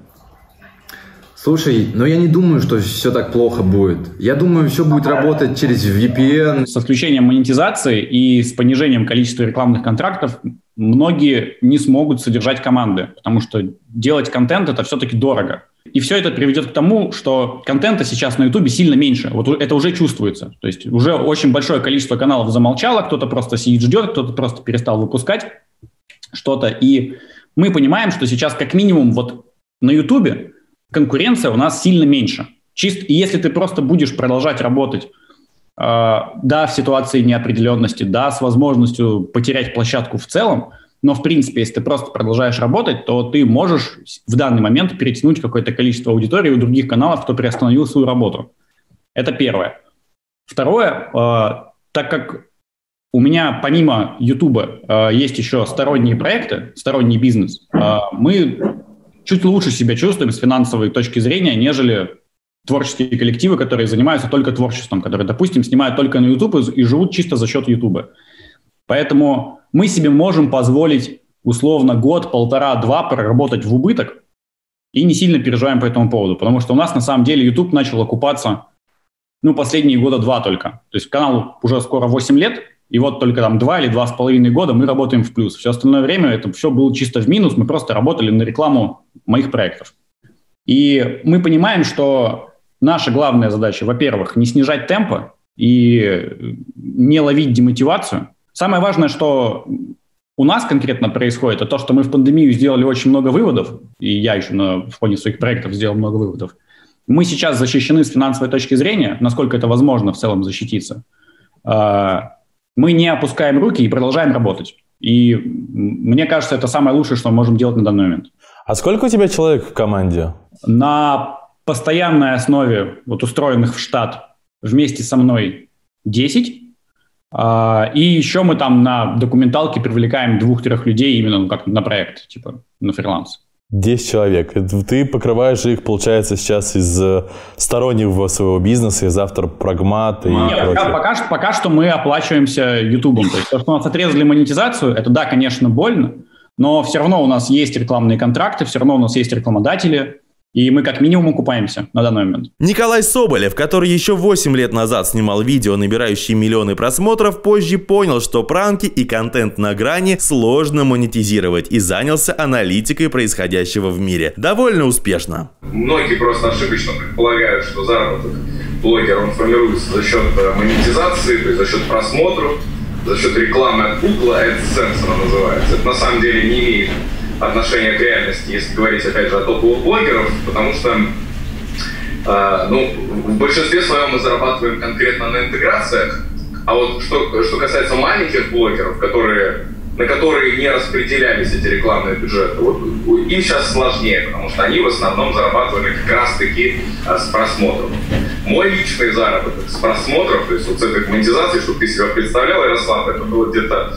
Слушай, но я не думаю, что все так плохо будет. Я думаю, все будет работать через VPN. С отключением монетизации и с понижением количества рекламных контрактов многие не смогут содержать команды, потому что делать контент – это все-таки дорого. И все это приведет к тому, что контента сейчас на Ютубе сильно меньше. Вот это уже чувствуется. То есть уже очень большое количество каналов замолчало, кто-то просто сидит, ждет, кто-то просто перестал выпускать что-то. И мы понимаем, что сейчас как минимум вот на Ютубе конкуренция у нас сильно меньше. И если ты просто будешь продолжать работать, да, в ситуации неопределенности, да, с возможностью потерять площадку в целом, но, в принципе, если ты просто продолжаешь работать, то ты можешь в данный момент перетянуть какое-то количество аудитории у других каналов, кто приостановил свою работу. Это первое. Второе, так как у меня помимо Ютуба есть еще сторонние проекты, сторонний бизнес, мы чуть лучше себя чувствуем с финансовой точки зрения, нежели творческие коллективы, которые занимаются только творчеством, которые, допустим, снимают только на YouTube и живут чисто за счет YouTube. Поэтому мы себе можем позволить условно год, полтора, два проработать в убыток и не сильно переживаем по этому поводу, потому что у нас на самом деле YouTube начал окупаться, последние года два только. То есть каналу уже скоро 8 лет, и вот только там 2 или 2,5 года мы работаем в плюс. Все остальное время это все было чисто в минус, мы просто работали на рекламу моих проектов. И мы понимаем, что наша главная задача, во-первых, не снижать темпы и не ловить демотивацию. Самое важное, что у нас конкретно происходит, это то, что мы в пандемию сделали очень много выводов, и я еще в фоне своих проектов сделал много выводов. Мы сейчас защищены с финансовой точки зрения, насколько это возможно в целом защититься. мы не опускаем руки и продолжаем работать. И мне кажется, это самое лучшее, что мы можем делать на данный момент. А сколько у тебя человек в команде? На постоянной основе, вот устроенных в штат, вместе со мной 10. И еще мы там на документалке привлекаем 2-3 людей именно как на проект, типа на фриланс. 10 человек. Ты покрываешь их, получается, сейчас из стороннего своего бизнеса, из автор Прагмат и прочее. Пока что мы оплачиваемся Ютубом. То есть то, что у нас отрезали монетизацию, это, да, конечно, больно, но все равно у нас есть рекламные контракты, все равно у нас есть рекламодатели, и мы как минимум окупаемся на данный момент. Николай Соболев, который еще 8 лет назад снимал видео, набирающие миллионы просмотров, позже понял, что пранки и контент на грани сложно монетизировать, и занялся аналитикой происходящего в мире. Довольно успешно. Многие просто ошибочно предполагают, что заработок блогера он формируется за счет монетизации, то есть за счет просмотров, за счет рекламы от Google, AdSense она называется. Это на самом деле не имеет отношения к реальности, если говорить, опять же, о топовых блогеров, потому что в большинстве своем мы зарабатываем конкретно на интеграциях, а вот что касается маленьких блогеров, на которые не распределялись эти рекламные бюджеты, вот им сейчас сложнее, потому что они в основном зарабатывали как раз-таки с просмотров. Мой личный заработок с просмотров, то есть вот с этой монетизацией, чтобы ты себя представлял, Ярослав, это было где-то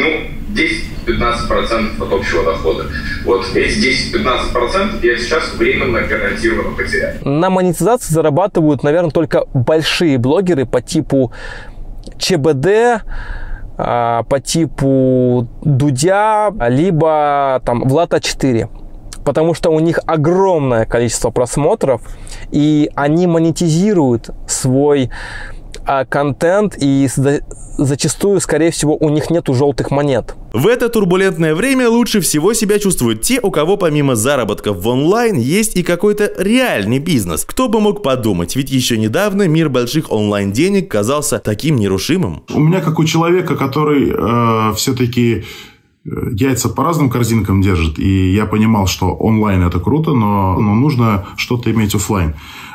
10-15% от общего дохода. Вот эти 10-15% я сейчас временно гарантированно потеряю. На монетизации зарабатывают, наверное, только большие блогеры по типу ЧБД, по типу Дудя, либо там Влад А4. Потому что у них огромное количество просмотров, и они монетизируют свой контент, и зачастую, скорее всего, у них нету желтых монет. В это турбулентное время лучше всего себя чувствуют те, у кого помимо заработков в онлайн есть и какой-то реальный бизнес. Кто бы мог подумать, ведь еще недавно мир больших онлайн-денег казался таким нерушимым. У меня, как у человека, который все-таки яйца по разным корзинкам держит, и я понимал, что онлайн это круто, но нужно что-то иметь офлайн.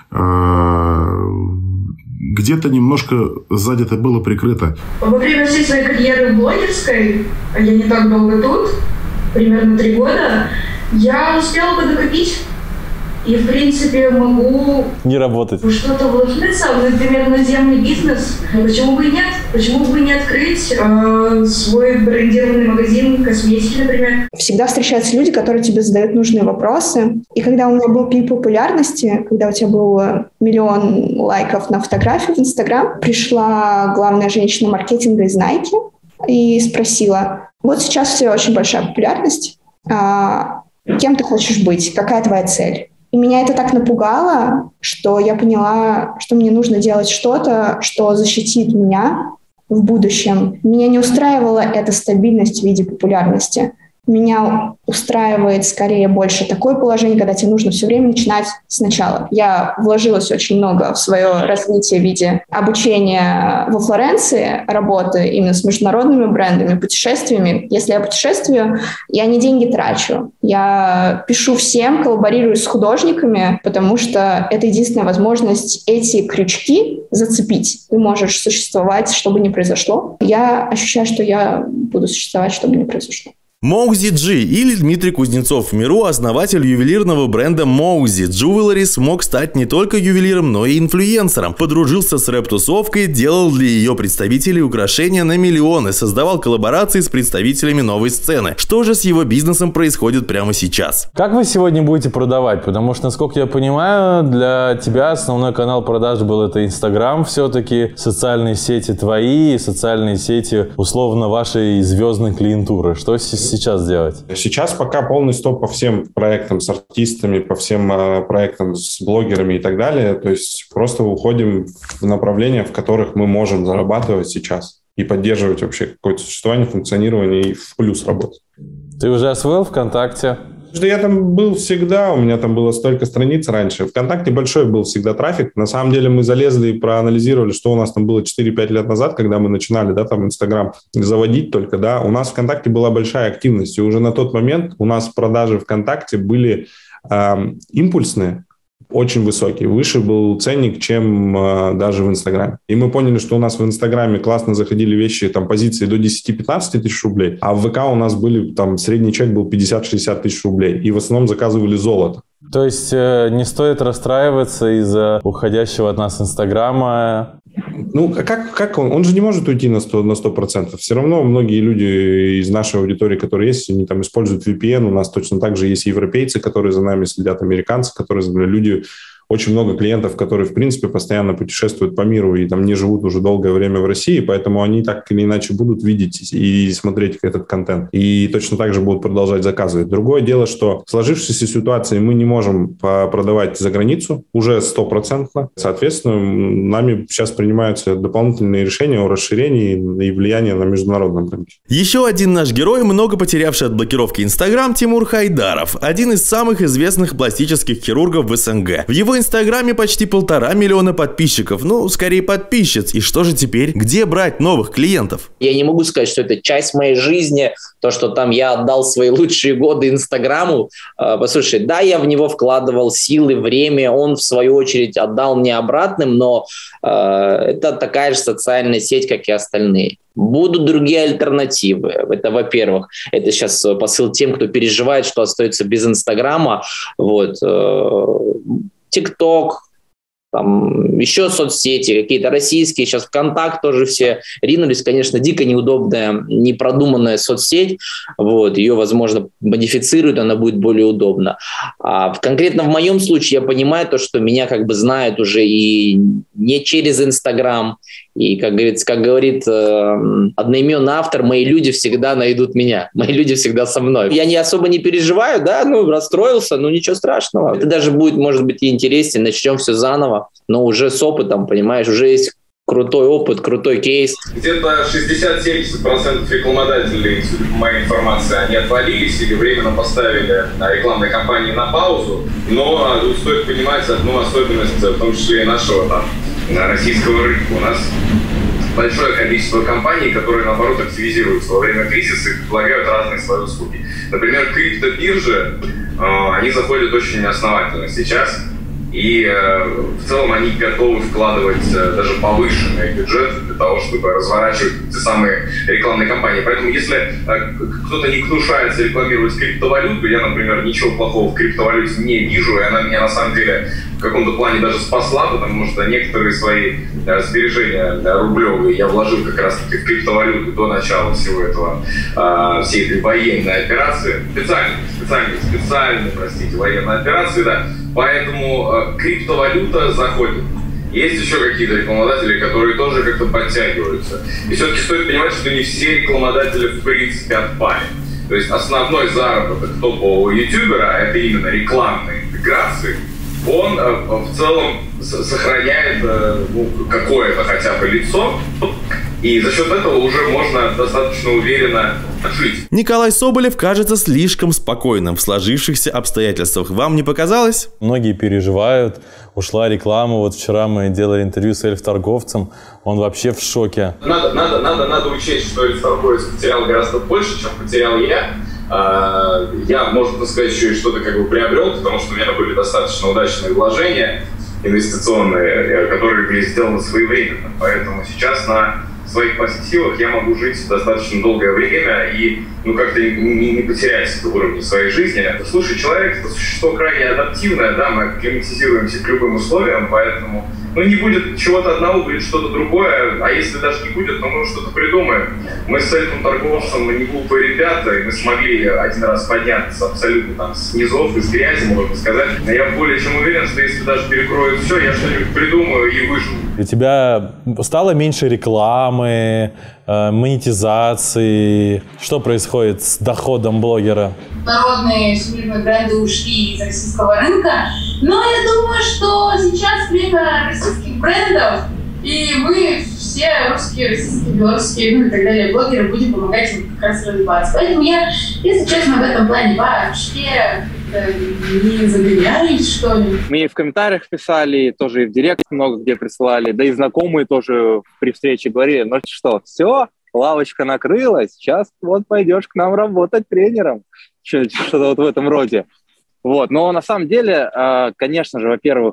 Где-то немножко сзади это было прикрыто. Во время всей своей карьеры блогерской, а я не так долго тут, примерно 3 года, я успела поднакопить. И, в принципе, могу не работать. Что-то вложиться, например, наземный бизнес. Почему бы и нет? Почему бы не открыть свой брендированный магазин косметики, например? Всегда встречаются люди, которые тебе задают нужные вопросы. И когда у меня был пик популярности, когда у тебя было 1 миллион лайков на фотографию в Инстаграм, пришла главная женщина маркетинга из Nike и спросила: вот сейчас у тебя очень большая популярность, кем ты хочешь быть, какая твоя цель? И меня это так напугало, что я поняла, что мне нужно делать что-то, что защитит меня в будущем. Меня не устраивала эта стабильность в виде популярности. Меня устраивает скорее больше такое положение, когда тебе нужно все время начинать сначала. Я вложилась очень много в свое развитие в виде обучения во Флоренции, работы именно с международными брендами, путешествиями. Если я путешествую, я не деньги трачу. Я пишу всем, коллаборирую с художниками, потому что это единственная возможность эти крючки зацепить. Ты можешь существовать, что бы ни произошло. Я ощущаю, что я буду существовать, что бы ни произошло. Моузи Джи или Дмитрий Кузнецов в миру, основатель ювелирного бренда Моузи Jewelry, смог стать не только ювелиром, но и инфлюенсером. Подружился с рэп-тусовкой, делал для ее представителей украшения на миллионы, создавал коллаборации с представителями новой сцены. Что же с его бизнесом происходит прямо сейчас? Как вы сегодня будете продавать? Потому что, насколько я понимаю, для тебя основной канал продаж был это Инстаграм, все-таки социальные сети твои, социальные сети условно вашей звездной клиентуры. Что сейчас делать? Сейчас пока полный стоп по всем проектам с артистами, по всем проектам с блогерами и так далее. То есть просто уходим в направления, в которых мы можем зарабатывать сейчас и поддерживать вообще какое-то существование, функционирование и в плюс работать. Ты уже освоил ВКонтакте? Я там был всегда, у меня там было столько страниц раньше. ВКонтакте большой был всегда трафик. На самом деле мы залезли и проанализировали, что у нас там было 4-5 лет назад, когда мы начинали, да, там Инстаграм заводить только, да. У нас в ВКонтакте была большая активность, и уже на тот момент у нас продажи ВКонтакте были импульсные. очень высокий. Выше был ценник, чем даже в Инстаграме. И мы поняли, что у нас в Инстаграме классно заходили вещи, там, позиции до 10-15 тысяч рублей, а в ВК у нас были, там, средний чек был 50-60 тысяч рублей. И в основном заказывали золото. То есть не стоит расстраиваться из-за уходящего от нас Инстаграма? Ну, как он? Он же не может уйти на 100%. Все равно многие люди из нашей аудитории, которые есть, они там используют VPN. У нас точно так же есть европейцы, которые за нами следят, американцы, которые за нами, люди... Очень много клиентов, которые, в принципе, постоянно путешествуют по миру и там не живут уже долгое время в России, поэтому они так или иначе будут видеть и смотреть этот контент. И точно так же будут продолжать заказывать. Другое дело, что в сложившейся ситуации мы не можем продавать за границу уже 100%. Соответственно, нами сейчас принимаются дополнительные решения о расширении и влиянии на международном рынке. Еще один наш герой, много потерявший от блокировки Инстаграм, Тимур Хайдаров. Один из самых известных пластических хирургов в СНГ. В его Инстаграме почти 1,5 миллиона подписчиков. Ну, скорее подписчиц. И что же теперь? Где брать новых клиентов? Я не могу сказать, что это часть моей жизни, то, что там я отдал свои лучшие годы Инстаграму. Послушай, да, я в него вкладывал силы, время, он, в свою очередь, отдал мне обратным, но это такая же социальная сеть, как и остальные. Будут другие альтернативы. Это, во-первых, это сейчас посыл тем, кто переживает, что остается без Инстаграма. Вот. ТикТок, там еще соцсети, какие-то российские, сейчас ВКонтакт тоже все ринулись, конечно, дико неудобная, непродуманная соцсеть, вот, ее, возможно, модифицируют, она будет более удобна. А конкретно в моем случае я понимаю то, что меня как бы знают уже и не через Инстаграм, и, как говорит одноименный автор, мои люди всегда найдут меня, мои люди всегда со мной. Я особо не переживаю, да, расстроился, ничего страшного. Это даже будет, может быть, и интереснее, начнем все заново, но уже с опытом, понимаешь, уже есть крутой опыт, крутой кейс. Где-то 60-70% рекламодателей, судя по моей информации, они отвалились или временно поставили рекламные кампании на паузу, но стоит понимать одну особенность, в том числе и нашего российского рынка. У нас большое количество компаний, которые, наоборот, активизируются во время кризиса и предлагают разные свои услуги. Например, криптобиржи, они заходят очень основательно сейчас, и в целом они готовы вкладывать даже повышенные бюджеты для того, чтобы разворачивать те самые рекламные кампании. Поэтому если кто-то не гнушается рекламировать криптовалюту, я, например, ничего плохого в криптовалюте не вижу, и она меня на самом деле в каком-то плане даже спасла, потому что некоторые свои сбережения рублевые я вложил как раз-таки в криптовалюту до начала всего этого, всей этой военной операции. Специальной, военной операции, да. Поэтому криптовалюта заходит. Есть еще какие-то рекламодатели, которые тоже как-то подтягиваются. И все-таки стоит понимать, что не все рекламодатели в принципе отпали. То есть основной заработок топового ютубера, это именно рекламные интеграции, он в целом сохраняет какое-то хотя бы лицо, и за счет этого уже можно достаточно уверенно жить. Николай Соболев кажется слишком спокойным в сложившихся обстоятельствах. Вам не показалось? Многие переживают. Ушла реклама. Вот вчера мы делали интервью с эльф-торговцем. Он вообще в шоке. Надо учесть, что эльф-торговец потерял гораздо больше, чем потерял я. Я, можно сказать, еще и что-то как бы приобрел, потому что у меня были достаточно удачные вложения инвестиционные, которые были сделаны своевременно. Поэтому сейчас на своих пассивах я могу жить достаточно долгое время и как-то не потерять уровень своей жизни. Слушай, человек — это существо крайне адаптивное, да, мы акклиматизируемся к любым условиям, поэтому не будет чего-то одного, будет что-то другое, а если даже не будет, то мы что-то придумаем. Мы с этим торговцем не глупые ребята, и мы смогли один раз подняться абсолютно с низов, из грязи, можно сказать. Но я более чем уверен, что если даже перекроют все, я что-нибудь придумаю и выживу. У тебя стало меньше рекламы, монетизации. Что происходит с доходом блогера? Народные всемирные бренды ушли из российского рынка, но я думаю, что сейчас время российских брендов, и мы все русские, российские, белорусские, и так далее блогеры будем помогать им как раз развиваться. Поэтому я, если честно, в этом плане вообще не загоняюсь, что ли. Мне и в комментариях писали, тоже и в директ много где присылали, да и знакомые тоже при встрече говорили, что, все, лавочка накрылась, сейчас вот пойдешь к нам работать тренером. Что-то вот в этом роде. Вот. Но на самом деле, конечно же, во-первых,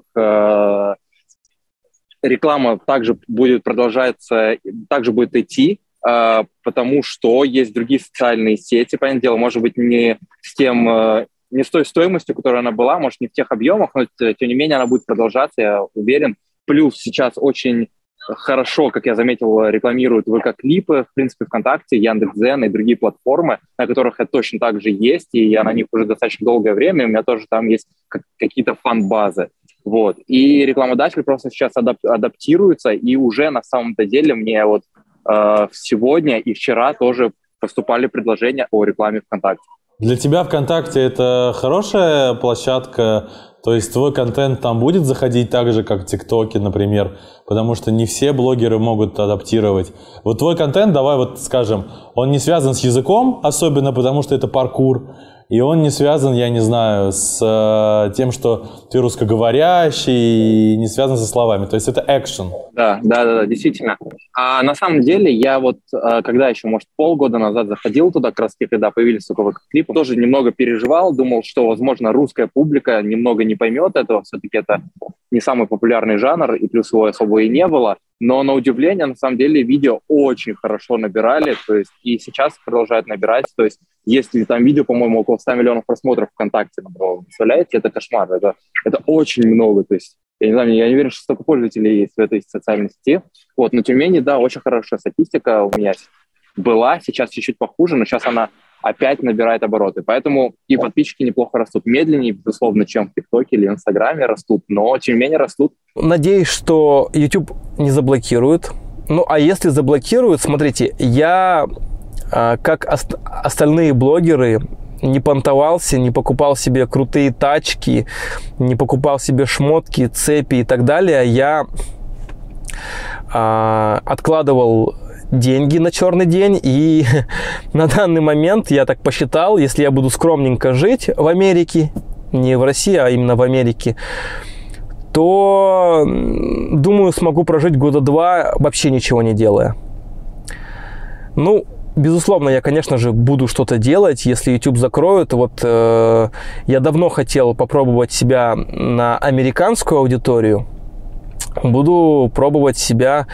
реклама также будет продолжаться, также будет идти, потому что есть другие социальные сети, понятное дело, может быть, не с той стоимостью, которая она была, может, не в тех объемах, но, тем не менее, она будет продолжаться, я уверен. Плюс сейчас очень хорошо, как я заметил, рекламируют ВК-клипы, в принципе, ВКонтакте, Яндекс.Дзен и другие платформы, на которых это точно так же есть, и я на них уже достаточно долгое время, у меня тоже там есть какие-то фан-базы. Вот. И рекламодатели просто сейчас адаптируются, и уже на самом-то деле мне вот сегодня и вчера тоже поступали предложения о рекламе ВКонтакте. Для тебя ВКонтакте это хорошая площадка, то есть твой контент там будет заходить так же, как в ТикТоке, например, потому что не все блогеры могут адаптировать. Вот твой контент, давай вот скажем, он не связан с языком, особенно потому что это паркур, и он не связан, я не знаю, с тем, что ты русскоговорящий, и не связан со словами. То есть это экшен. Да, действительно. А на самом деле я вот, когда еще, может, полгода назад заходил туда, как раз когда появились только клипы, тоже немного переживал, думал, что, возможно, русская публика немного не поймет этого, все-таки это не самый популярный жанр, и плюс его особо и не было. Но на удивление, на самом деле, видео очень хорошо набирали, то есть и сейчас продолжают набирать, то есть если там видео, по-моему, около 100 миллионов просмотров ВКонтакте набрало, представляете, это кошмар, это очень много, то есть я не знаю, я не уверен, что столько пользователей есть в этой социальной сети, вот, но тем не менее, да, очень хорошая статистика у меня была, сейчас чуть-чуть похуже, но сейчас она опять набирает обороты, поэтому и подписчики неплохо растут, медленнее, безусловно, чем в ТикТоке или Инстаграме растут, но тем не менее растут. Надеюсь, что YouTube не заблокирует. Ну, а если заблокируют, смотрите, я, как остальные блогеры, не понтовался, не покупал себе крутые тачки, не покупал себе шмотки, цепи и так далее. Я откладывал деньги на черный день, и на данный момент я так посчитал, если я буду скромненько жить в Америке, не в России, а именно в Америке, то, думаю, смогу прожить года 2, вообще ничего не делая. Ну, безусловно, я, конечно же, буду что-то делать, если YouTube закроют. Вот я давно хотел попробовать себя на американскую аудиторию. Буду пробовать себя,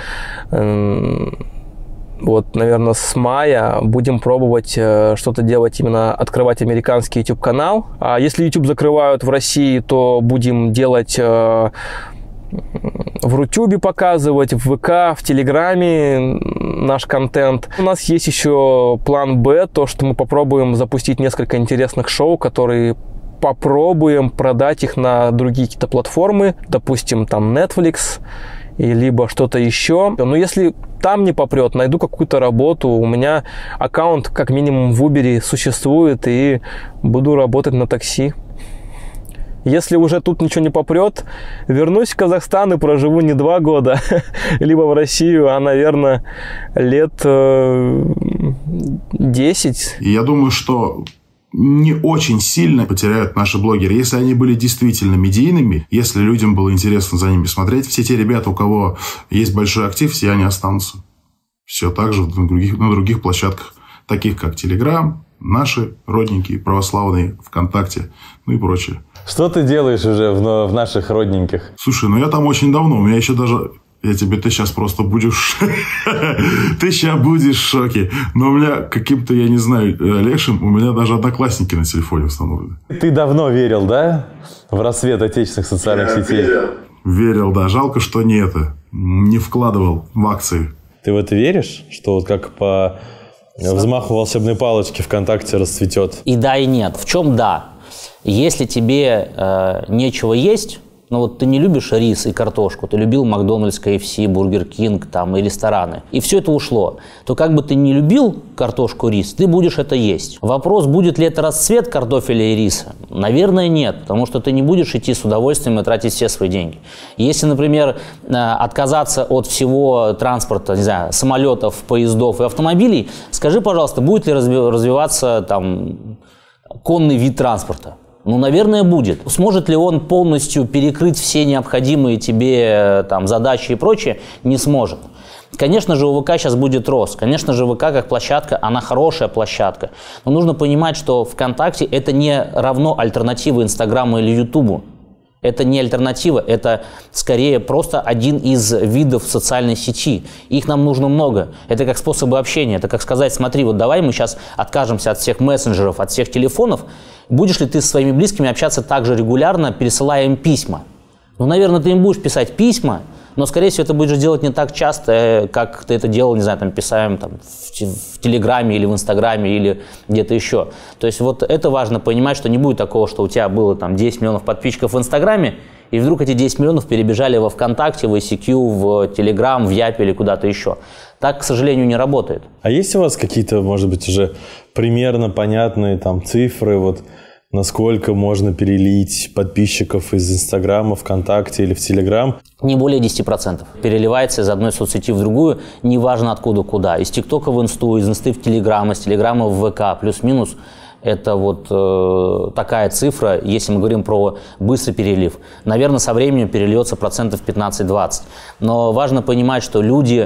вот, наверное, с мая будем пробовать что-то делать, именно открывать американский YouTube-канал. А если YouTube закрывают в России, то будем делать в Рутюбе показывать, в ВК, в Телеграме наш контент. У нас есть еще план Б, то, что мы попробуем запустить несколько интересных шоу, которые попробуем продать их на другие какие-то платформы, допустим, там Netflix, и либо что-то еще. Но если там не попрет, найду какую-то работу. У меня аккаунт как минимум в Uber существует, и буду работать на такси. Если уже тут ничего не попрет, вернусь в Казахстан и проживу не 2 года, либо в Россию, а, наверное, лет 10. И я думаю, что не очень сильно потеряют наши блогеры. Если они были действительно медийными, если людям было интересно за ними смотреть, все те ребята, у кого есть большой актив, все они останутся. Все так же на других площадках, таких как Telegram, наши родненькие, православные, ВКонтакте, ну и прочее. Что ты делаешь уже в наших родненьких? Слушай, ну я там очень давно, у меня еще даже... Ты сейчас просто будешь... Ты сейчас будешь в шоке. Но у меня каким-то, я не знаю, лешим, у меня даже одноклассники на телефоне установлены. Ты давно верил, да? В расцвет отечественных социальных сетей? Верил, да. Жалко, что не вкладывал в акции. Ты в это веришь? Что вот как по взмаху волшебной палочки ВКонтакте расцветет? И да, и нет. В чем да? Если тебе нечего есть... Ну вот ты не любишь рис и картошку, ты любил Макдональдс, KFC, Бургер Кинг там, и рестораны, и все это ушло, то как бы ты не любил картошку, рис, ты будешь это есть. Вопрос, будет ли это расцвет картофеля и риса? Наверное, нет, потому что ты не будешь идти с удовольствием и тратить все свои деньги. Если, например, отказаться от всего транспорта, не знаю, самолетов, поездов и автомобилей, скажи, пожалуйста, будет ли развиваться там конный вид транспорта? Ну, наверное, будет. Сможет ли он полностью перекрыть все необходимые тебе там задачи и прочее? Не сможет. Конечно же, у ВК сейчас будет рост. Конечно же, ВК как площадка, она хорошая площадка. Но нужно понимать, что ВКонтакте это не равно альтернативе Инстаграму или Ютубу. Это не альтернатива, это скорее просто один из видов социальной сети. Их нам нужно много. Это как способы общения. Это как сказать, смотри, вот давай мы сейчас откажемся от всех мессенджеров, от всех телефонов. Будешь ли ты со своими близкими общаться так же регулярно, пересылая им письма? Ну, наверное, ты им будешь писать письма, но, скорее всего, это будешь делать не так часто, как ты это делал, не знаю, там, писаем там, в Телеграме или в Инстаграме или где-то еще. То есть вот это важно понимать, что не будет такого, что у тебя было там 10 миллионов подписчиков в Инстаграме, и вдруг эти 10 миллионов перебежали во ВКонтакте, в ICQ, в Телеграм, в Япе или куда-то еще. Так, к сожалению, не работает. А есть у вас какие-то, может быть, уже примерно понятные там цифры, вот насколько можно перелить подписчиков из Инстаграма, ВКонтакте или в Телеграм? Не более 10%. Переливается из одной соцсети в другую, неважно откуда куда. Из ТикТока в Инсту, из Инсты в Телеграм, из Телеграма в ВК, плюс-минус. Это вот такая цифра, если мы говорим про быстрый перелив. Наверное, со временем перельется процентов 15-20. Но важно понимать, что люди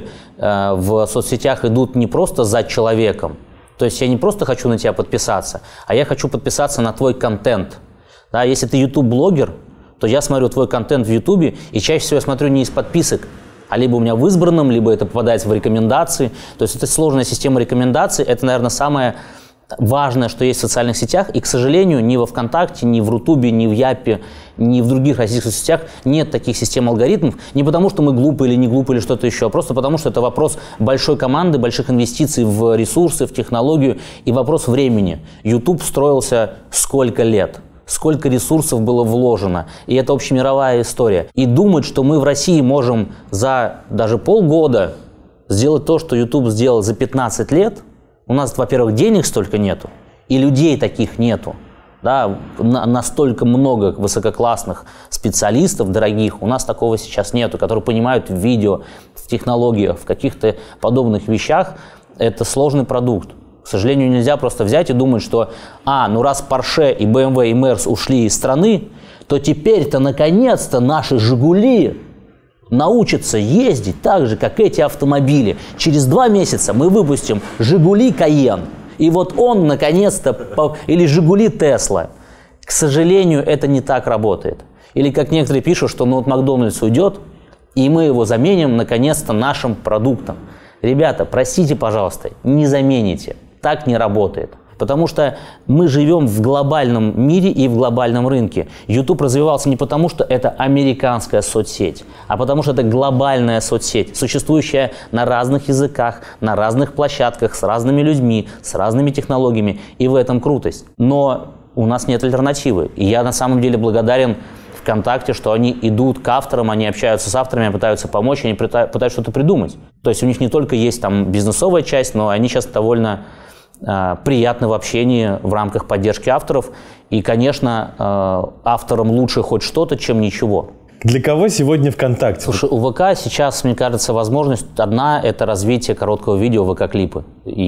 в соцсетях идут не просто за человеком. То есть я не просто хочу на тебя подписаться, а я хочу подписаться на твой контент. Да, если ты YouTube-блогер, то я смотрю твой контент в YouTube, и чаще всего я смотрю не из подписок, а либо у меня в избранном, либо это попадается в рекомендации. То есть это сложная система рекомендаций, это, наверное, самое важное, что есть в социальных сетях, и, к сожалению, ни во ВКонтакте, ни в Рутубе, ни в Япе, ни в других российских сетях нет таких систем алгоритмов, не потому что мы глупы или не глупы или что-то еще, а просто потому что это вопрос большой команды, больших инвестиций в ресурсы, в технологию и вопрос времени. YouTube строился сколько лет? Сколько ресурсов было вложено. И это общемировая история. И думать, что мы в России можем за даже полгода сделать то, что YouTube сделал за 15 лет, у нас, во-первых, денег столько нету, и людей таких нету. Да, настолько много высококлассных специалистов, дорогих, у нас такого сейчас нету, которые понимают в видео, в технологиях, в каких-то подобных вещах. Это сложный продукт. К сожалению, нельзя просто взять и думать, что ну раз Porsche и BMW и Mercedes ушли из страны, то теперь-то наконец-то наши «Жигули» научатся ездить так же, как эти автомобили. Через 2 месяца мы выпустим «Жигули Кайен». И вот он наконец-то, или «Жигули Тесла». К сожалению, это не так работает. Или как некоторые пишут, что вот Макдональдс уйдет, и мы его заменим наконец-то нашим продуктом. Ребята, простите, пожалуйста, не замените. Так не работает. Потому что мы живем в глобальном мире и в глобальном рынке. YouTube развивался не потому, что это американская соцсеть, а потому что это глобальная соцсеть, существующая на разных языках, на разных площадках, с разными людьми, с разными технологиями. И в этом крутость. Но у нас нет альтернативы. И я на самом деле благодарен ВКонтакте, что они идут к авторам, они общаются с авторами, пытаются помочь, они пытаются что-то придумать. То есть у них не только есть там бизнесовая часть, но они сейчас довольно приятны в общении в рамках поддержки авторов. И, конечно, авторам лучше хоть что-то, чем ничего. Для кого сегодня ВКонтакте? Слушай, у ВК сейчас, мне кажется, возможность одна – это развитие короткого видео, ВК-клипы.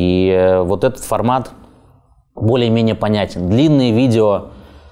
И вот этот формат более-менее понятен. Длинные видео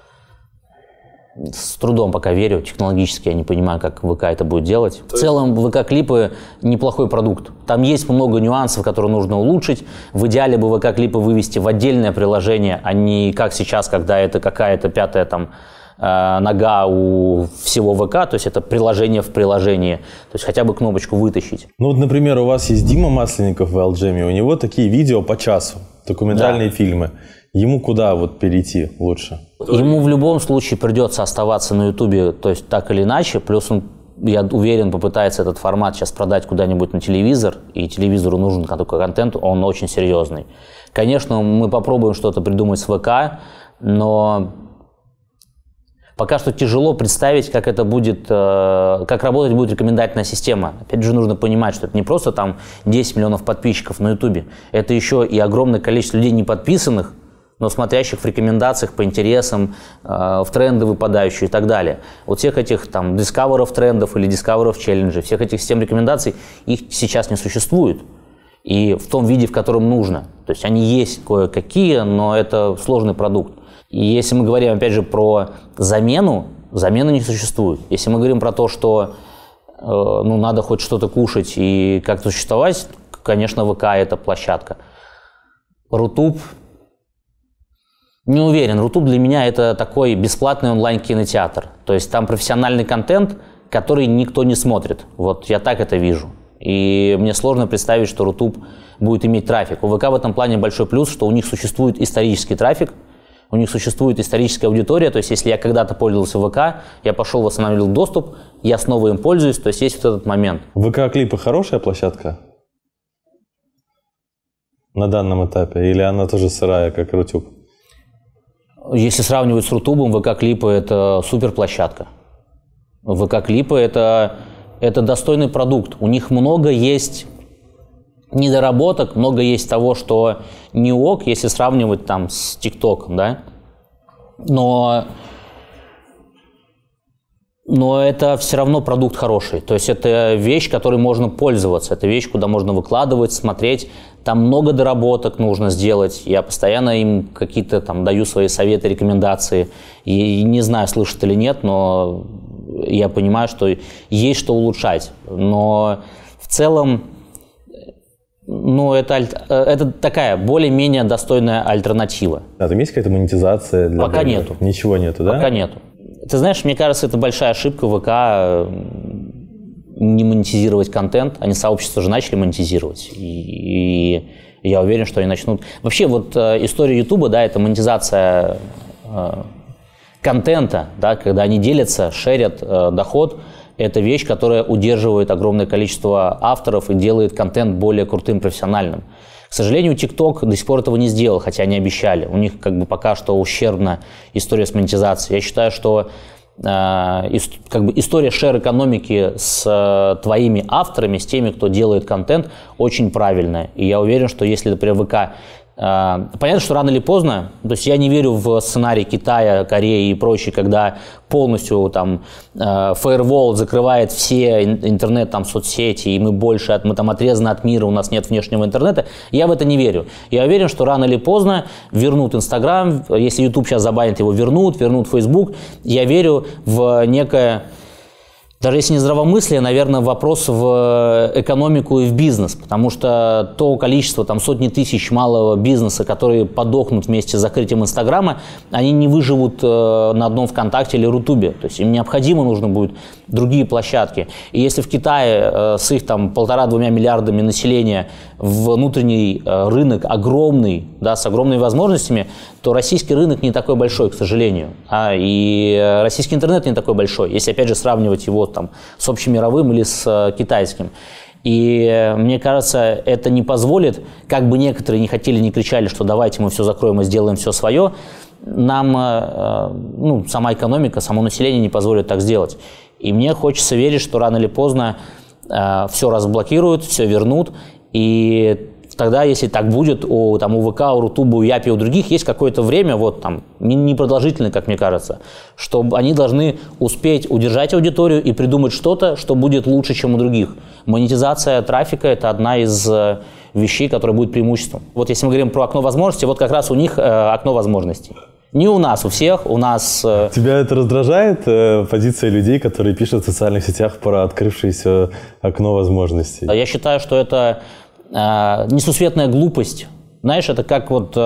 с трудом пока верю, технологически я не понимаю, как ВК это будет делать. В целом ВК-клипы неплохой продукт. Там есть много нюансов, которые нужно улучшить. В идеале бы ВК-клипы вывести в отдельное приложение, а не как сейчас, когда это какая-то пятая там нога у всего ВК, то есть это приложение в приложении, то есть хотя бы кнопочку вытащить. Ну вот, например, у вас есть Дима Масленников в Algemy, у него такие видео по часу, документальные фильмы. Ему куда вот перейти лучше? Ему в любом случае придется оставаться на Ютубе, то есть так или иначе, плюс он, я уверен, попытается этот формат сейчас продать куда-нибудь на телевизор, и телевизору нужен такой контент, он очень серьезный. Конечно, мы попробуем что-то придумать с ВК, но пока что тяжело представить, как это будет, как работать будет рекомендательная система. Опять же, нужно понимать, что это не просто там 10 миллионов подписчиков на Ютубе, это еще и огромное количество людей не подписанных, но смотрящих в рекомендациях по интересам, в тренды выпадающие и так далее. Вот всех этих там дискаверов трендов или дискаверов челленджей, всех этих систем рекомендаций, их сейчас не существует. И в том виде, в котором нужно. То есть они есть кое-какие, но это сложный продукт. И если мы говорим, опять же, про замену, замены не существует. Если мы говорим про то, что ну, надо хоть что-то кушать и как-то существовать, конечно, ВК – это площадка. Рутуб – не уверен. Рутуб для меня – это такой бесплатный онлайн-кинотеатр. То есть там профессиональный контент, который никто не смотрит. Вот я так это вижу. И мне сложно представить, что Рутуб будет иметь трафик. У ВК в этом плане большой плюс, что у них существует исторический трафик, у них существует историческая аудитория, то есть если я когда-то пользовался ВК, я пошел, восстановил доступ, я снова им пользуюсь, то есть есть вот этот момент. ВК-клипы хорошая площадка на данном этапе, или она тоже сырая, как Рутуб? Если сравнивать с Рутубом, ВК-клипы – это супер площадка. ВК-клипы – это достойный продукт. У них много есть недоработок, много есть того, что не ок, если сравнивать там с ТикТоком, да. Но это все равно продукт хороший. То есть это вещь, которой можно пользоваться. Это вещь, куда можно выкладывать, смотреть. Там много доработок нужно сделать. Я постоянно им какие-то там даю свои советы, рекомендации. И не знаю, слышат или нет, но я понимаю, что есть что улучшать. Но в целом, ну, это такая более-менее достойная альтернатива. А там есть какая-то монетизация? Пока нету. Ничего нету, да? Пока нету. Ты знаешь, мне кажется, это большая ошибка ВК не монетизировать контент. Они сообщество же начали монетизировать. И я уверен, что они начнут. Вообще, вот история Ютуба, да, это монетизация контента, да, когда они делятся, шерят доход. Это вещь, которая удерживает огромное количество авторов и делает контент более крутым, профессиональным. К сожалению, TikTok до сих пор этого не сделал, хотя они обещали. У них как бы пока что ущербна история с монетизацией. Я считаю, что как бы история шер-экономики с твоими авторами, с теми, кто делает контент, очень правильная. И я уверен, что если, например, ВК... Понятно, что рано или поздно, то есть я не верю в сценарий Китая, Кореи и прочее, когда полностью там firewall закрывает все интернет, там, соцсети, и мы там отрезаны от мира, у нас нет внешнего интернета. Я в это не верю. Я уверен, что рано или поздно вернут Инстаграм, если YouTube сейчас забанит, его вернут Facebook. Я верю в некое... Даже если не здравомыслие, наверное, вопрос в экономику и в бизнес, потому что то количество, там, сотни тысяч малого бизнеса, которые подохнут вместе с закрытием Инстаграма, они не выживут на одном ВКонтакте или Рутубе. То есть им необходимо нужно будет другие площадки. И если в Китае с их там 1,5-2 миллиардами населения внутренний рынок огромный, да, с огромными возможностями, то российский рынок не такой большой, к сожалению. И российский интернет не такой большой, если опять же сравнивать его там с общемировым или с китайским. И мне кажется, это не позволит, как бы некоторые не хотели, не кричали, что давайте мы все закроем и сделаем все свое, нам ну, сама экономика, само население не позволит так сделать. И мне хочется верить, что рано или поздно все разблокируют, все вернут, и тогда, если так будет, у ВК, у Рутуба, у Япи, у других есть какое-то время, вот там, не продолжительное, как мне кажется, что они должны успеть удержать аудиторию и придумать что-то, что будет лучше, чем у других. Монетизация трафика – это одна из вещей, которая будет преимуществом. Вот если мы говорим про окно возможностей, вот как раз у них окно возможностей. Не у нас, у всех, у нас... Тебя это раздражает, позиция людей, которые пишут в социальных сетях про открывшееся окно возможностей? Я считаю, что это несусветная глупость. Знаешь, это как вот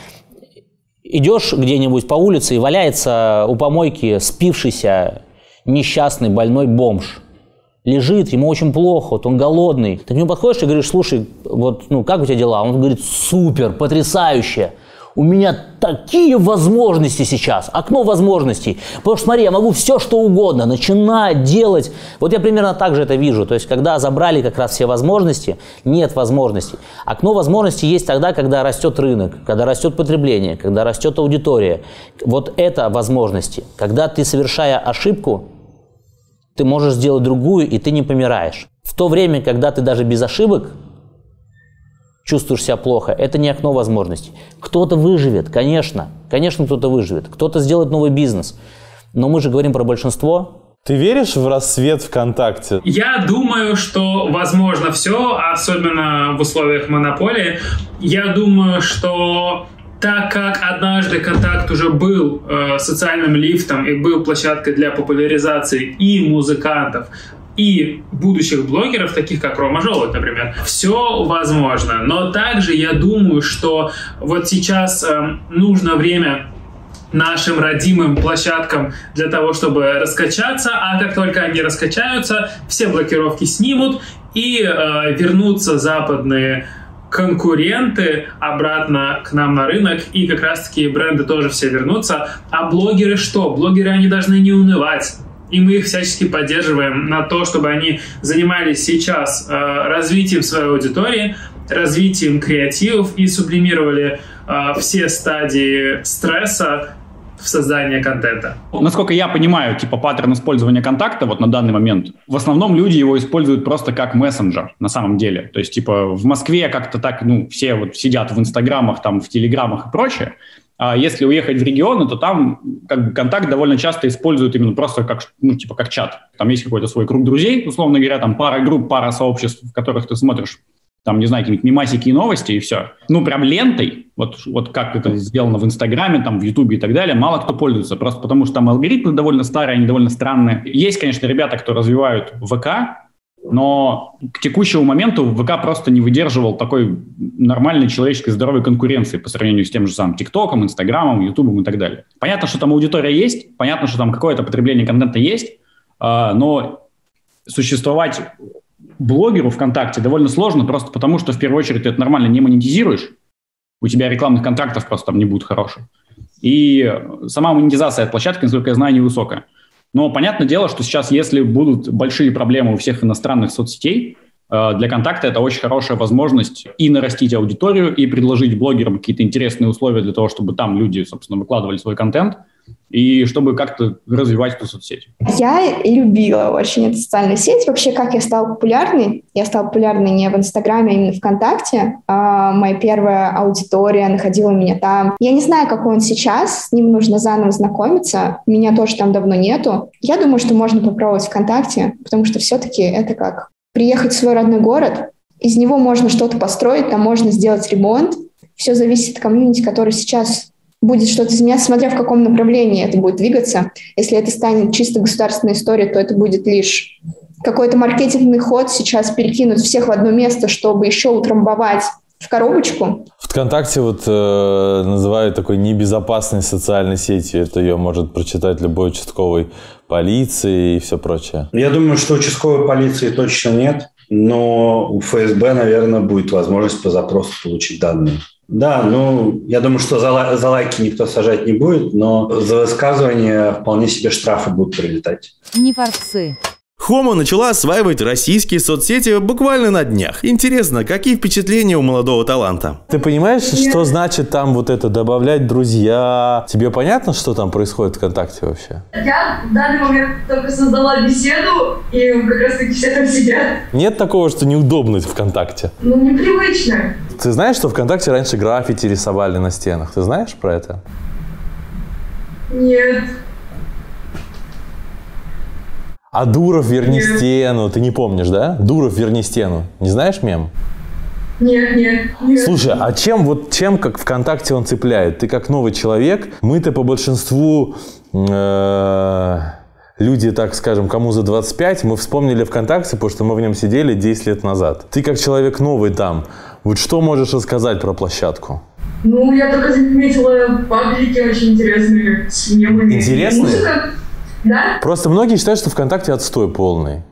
идешь где-нибудь по улице и валяется у помойки спившийся несчастный больной бомж. Лежит, ему очень плохо, вот он голодный. Ты к нему подходишь и говоришь: слушай, вот, ну, как у тебя дела? Он говорит: супер, потрясающе. У меня такие возможности сейчас, окно возможностей. Потому что, смотри, я могу все, что угодно начинать делать. Вот я примерно так же это вижу. То есть, когда забрали как раз все возможности, нет возможностей. Окно возможностей есть тогда, когда растет рынок, когда растет потребление, когда растет аудитория. Вот это возможности. Когда ты, совершая ошибку, ты можешь сделать другую, и ты не помираешь. В то время, когда ты даже без ошибок чувствуешь себя плохо, это не окно возможностей. Кто-то выживет, конечно. Конечно, кто-то выживет. Кто-то сделает новый бизнес. Но мы же говорим про большинство. Ты веришь в рассвет ВКонтакте? Я думаю, что возможно все, особенно в условиях монополии. Я думаю, что так как однажды Контакт уже был социальным лифтом и был площадкой для популяризации и музыкантов, и будущих блогеров, таких как Рома Желудь, например. Все возможно. Но также я думаю, что вот сейчас нужно время нашим родимым площадкам для того, чтобы раскачаться, а как только они раскачаются, все блокировки снимут и вернутся западные конкуренты обратно к нам на рынок, и как раз-таки бренды тоже все вернутся. А блогеры что? Блогеры, они должны не унывать. И мы их всячески поддерживаем на то, чтобы они занимались сейчас развитием своей аудитории, развитием креативов и сублимировали все стадии стресса в создании контента. Насколько я понимаю, типа паттерн использования контакта вот на данный момент, в основном люди его используют просто как мессенджер на самом деле. То есть типа в Москве как-то так, все вот сидят в инстаграмах, там в телеграмах и прочее. А если уехать в регионы, то там как бы контакт довольно часто используют именно просто как, как чат. Там есть какой-то свой круг друзей, условно говоря, там пара групп, пара сообществ, в которых ты смотришь там, не знаю, какие-нибудь мемасики и новости, и все. Прям лентой, вот как это сделано в Инстаграме, там, в Ютубе и так далее, мало кто пользуется, просто потому что там алгоритмы довольно старые, они довольно странные. Есть, конечно, ребята, кто развивают ВК, но к текущему моменту ВК просто не выдерживал такой нормальной человеческой здоровой конкуренции по сравнению с тем же самым ТикТоком, Инстаграмом, Ютубом и так далее. Понятно, что там аудитория есть, понятно, что там какое-то потребление контента есть, но существовать блогеру ВКонтакте довольно сложно, просто потому что, в первую очередь, ты это нормально не монетизируешь, у тебя рекламных контрактов просто там не будет хороших. И сама монетизация от площадки, насколько я знаю, невысокая. Но понятное дело, что сейчас, если будут большие проблемы у всех иностранных соцсетей, для контакта это очень хорошая возможность и нарастить аудиторию, и предложить блогерам какие-то интересные условия для того, чтобы там люди, собственно, выкладывали свой контент, и чтобы как-то развивать эту соцсеть. Я любила очень эту социальную сеть. Вообще, как я стала популярной? Я стала популярной не в Инстаграме, а именно ВКонтакте. Моя первая аудитория находила меня там. Я не знаю, какой он сейчас, с ним нужно заново знакомиться. Меня тоже там давно нету. Я думаю, что можно попробовать ВКонтакте, потому что все-таки это как приехать в свой родной город, из него можно что-то построить, там можно сделать ремонт. Все зависит от комьюнити, который сейчас будет что-то изменяться, смотря в каком направлении это будет двигаться. Если это станет чисто государственной историей, то это будет лишь какой-то маркетинговый ход, сейчас перекинуть всех в одно место, чтобы еще утрамбовать в коробочку. ВКонтакте называют такой небезопасной социальной сетью. Это ее может прочитать любой участковый полиции и все прочее. Я думаю, что участковой полиции точно нет, но у ФСБ, наверное, будет возможность по запросу получить данные. Да, я думаю, что за лайки никто сажать не будет, но за высказывание вполне себе штрафы будут прилетать. Не форцы. Хома начала осваивать российские соцсети буквально на днях. Интересно, какие впечатления у молодого таланта? Ты понимаешь, что значит там вот это добавлять друзья? Тебе понятно, что там происходит ВКонтакте вообще? Я в данный момент только создала беседу, и как раз таки все там сидят. Нет такого, что неудобно ВКонтакте? Непривычно. Ты знаешь, что ВКонтакте раньше граффити рисовали на стенах? Ты знаешь про это? Нет. А Дуров, верни стену. Ты не помнишь, да? Дуров, верни стену. Не знаешь мем? Нет. Слушай, а чем как ВКонтакте он цепляет? Ты как новый человек, мы-то по большинству люди, так скажем, кому за 25, мы вспомнили ВКонтакте, потому что мы в нем сидели 10 лет назад. Ты как человек новый там, вот что можешь рассказать про площадку? Я только заметила паблики очень интересные с мемами. Интересные? Музыка. Да? Просто многие считают, что ВКонтакте отстой полный.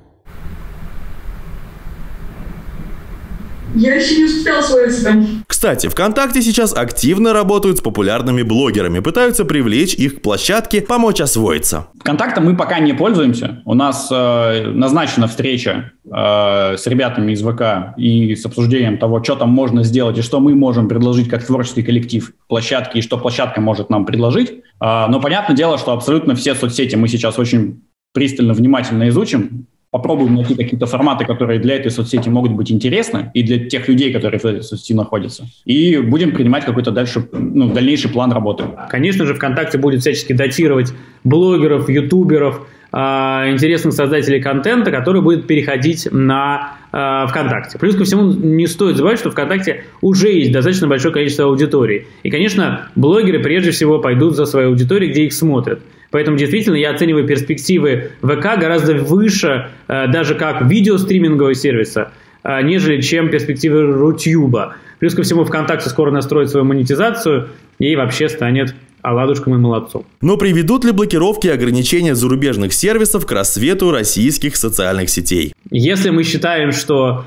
Я еще не успела освоиться там. Кстати, ВКонтакте сейчас активно работают с популярными блогерами, пытаются привлечь их к площадке, помочь освоиться. ВКонтактом мы пока не пользуемся. У нас назначена встреча с ребятами из ВК и с обсуждением того, что там можно сделать и что мы можем предложить как творческий коллектив площадки и что площадка может нам предложить. Но понятное дело, что абсолютно все соцсети мы сейчас очень пристально, внимательно изучим. Попробуем найти какие-то форматы, которые для этой соцсети могут быть интересны и для тех людей, которые в этой соцсети находятся. И будем принимать какой-то дальнейший план работы. Конечно же, ВКонтакте будет всячески датировать блогеров, ютуберов, интересных создателей контента, который будет переходить на ВКонтакте. Плюс ко всему, не стоит забывать, что ВКонтакте уже есть достаточно большое количество аудитории. И, конечно, блогеры прежде всего пойдут за своей аудиторией, где их смотрят. Поэтому действительно я оцениваю перспективы ВК гораздо выше, даже как видеостримингового сервиса, нежели чем перспективы Рутюба. Плюс ко всему ВКонтакте скоро настроит свою монетизацию и вообще станет оладушком и молодцом. Но приведут ли блокировки и ограничения зарубежных сервисов к рассвету российских социальных сетей? Если мы считаем, что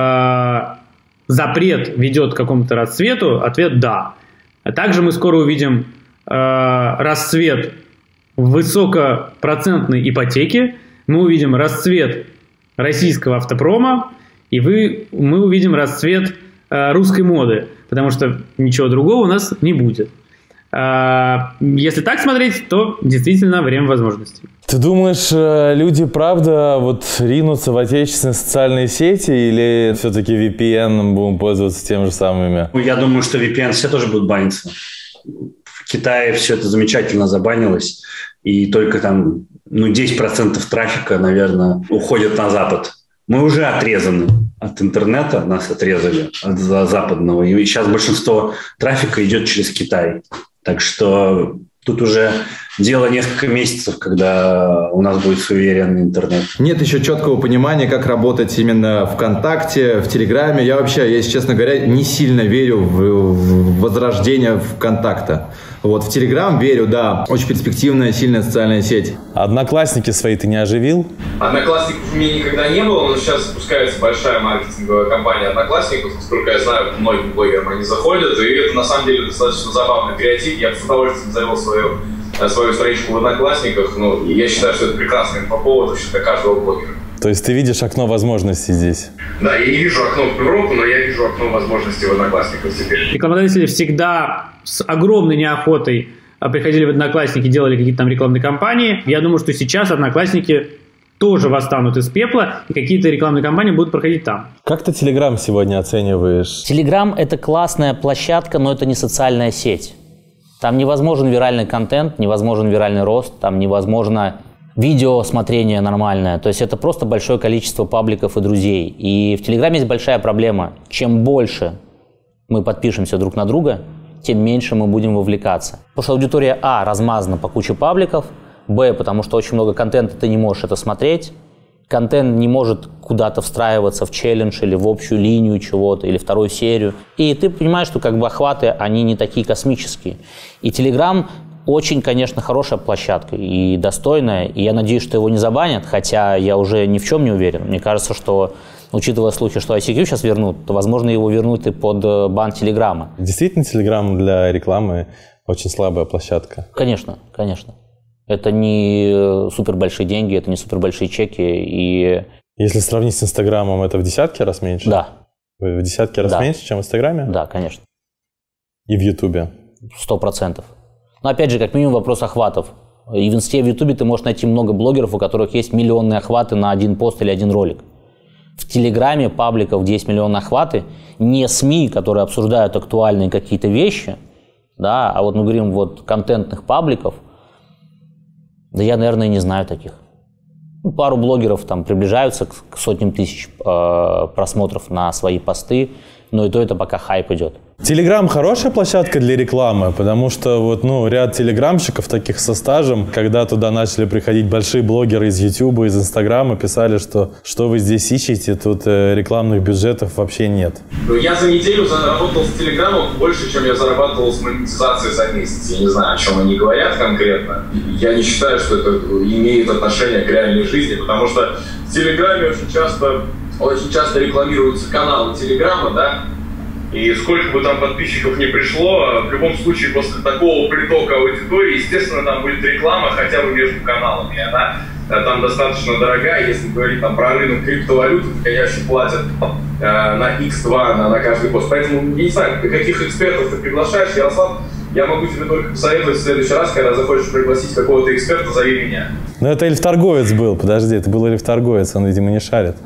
запрет ведет к какому-то расцвету, ответ да. А также мы скоро увидим расцвет высокопроцентной ипотеки, мы увидим расцвет российского автопрома, и мы увидим расцвет русской моды, потому что ничего другого у нас не будет. Если так смотреть, то действительно время возможностей. Ты думаешь, люди правда вот ринутся в отечественные социальные сети или все-таки VPN будем пользоваться тем же самыми? Я думаю, что VPN все тоже будут баниться. В Китае все это замечательно забанилось, и только там 10% трафика, наверное, уходит на Запад. Мы уже отрезаны от интернета, нас отрезали от западного, и сейчас большинство трафика идет через Китай. Так что тут уже дело несколько месяцев, когда у нас будет суверенный интернет. Нет еще четкого понимания, как работать именно ВКонтакте, в Телеграме. Я вообще, если честно говоря, не сильно верю в возрождение ВКонтакта. Вот в Телеграм верю, да, очень перспективная, сильная социальная сеть. Одноклассники свои ты не оживил? Одноклассников у меня никогда не было, но сейчас запускается большая маркетинговая кампания Одноклассников. Насколько я знаю, многим блогерам они заходят, и это на самом деле достаточно забавный креатив. Я бы с удовольствием завел свою страничку в Одноклассниках. Ну, я считаю, что это прекрасный инфоповод вообще для каждого блогера. То есть ты видишь окно возможностей здесь? Да, я не вижу окно в Европу, но я вижу окно возможностей в Одноклассниках теперь. Рекламодатели всегда с огромной неохотой приходили в Одноклассники, делали какие-то там рекламные кампании. Я думаю, что сейчас Одноклассники тоже восстанут из пепла, и какие-то рекламные кампании будут проходить там. Как ты Telegram сегодня оцениваешь? Telegram – это классная площадка, но это не социальная сеть. Там невозможен виральный контент, невозможен виральный рост, там невозможно видео смотрение нормальное. То есть это просто большое количество пабликов и друзей. И в Телеграме есть большая проблема. Чем больше мы подпишемся друг на друга, тем меньше мы будем вовлекаться. Потому что аудитория А размазана по куче пабликов, Б, потому что очень много контента, ты не можешь это смотреть. Контент не может куда-то встраиваться в челлендж или в общую линию чего-то, или вторую серию. И ты понимаешь, что как бы охваты, они не такие космические. И Telegram очень, конечно, хорошая площадка и достойная. И я надеюсь, что его не забанят, хотя я уже ни в чем не уверен. Мне кажется, что, учитывая слухи, что ICQ сейчас вернут, то, возможно, его вернут и под бан Телеграма. Действительно, Telegram для рекламы очень слабая площадка? Конечно, конечно. Это не супер большие деньги, это не супер большие чеки. И... Если сравнить с Инстаграмом, это в десятки раз меньше? Да. В десятки раз меньше, чем в Инстаграме? Да, конечно. И в Ютубе? 100%. Но опять же, как минимум вопрос охватов. И в Инсте, и в Ютубе ты можешь найти много блогеров, у которых есть миллионные охваты на один пост или один ролик. В Телеграме пабликов, где есть миллионные охваты, не СМИ, которые обсуждают актуальные какие-то вещи, да, а вот мы говорим вот контентных пабликов, да я, наверное, не знаю таких. Пару блогеров там приближаются к сотням тысяч просмотров на свои посты, но и то это пока хайп идет. Telegram хорошая площадка для рекламы, потому что вот, ряд телеграмщиков таких со стажем, когда туда начали приходить большие блогеры из YouTube, из Инстаграма, писали, что вы здесь ищете, тут рекламных бюджетов вообще нет. Я за неделю заработал с Телеграмом больше, чем я зарабатывал с монетизацией за месяц. Я не знаю, о чем они говорят конкретно. Я не считаю, что это имеет отношение к реальной жизни, потому что в Телеграме очень часто рекламируются каналы Телеграма, да, и сколько бы там подписчиков не пришло, в любом случае после такого притока аудитории, естественно, там будет реклама хотя бы между каналами. Она там достаточно дорогая, если говорить там про рынок криптовалюты, то, конечно, платят на X2 на каждый пост. Поэтому, я не знаю, каких экспертов ты приглашаешь, Ярослав, я могу тебе только посоветовать в следующий раз, когда захочешь пригласить какого-то эксперта, зови меня. Ну это эльф-торговец был, подожди, это был эльф-торговец, он, видимо, не шарит.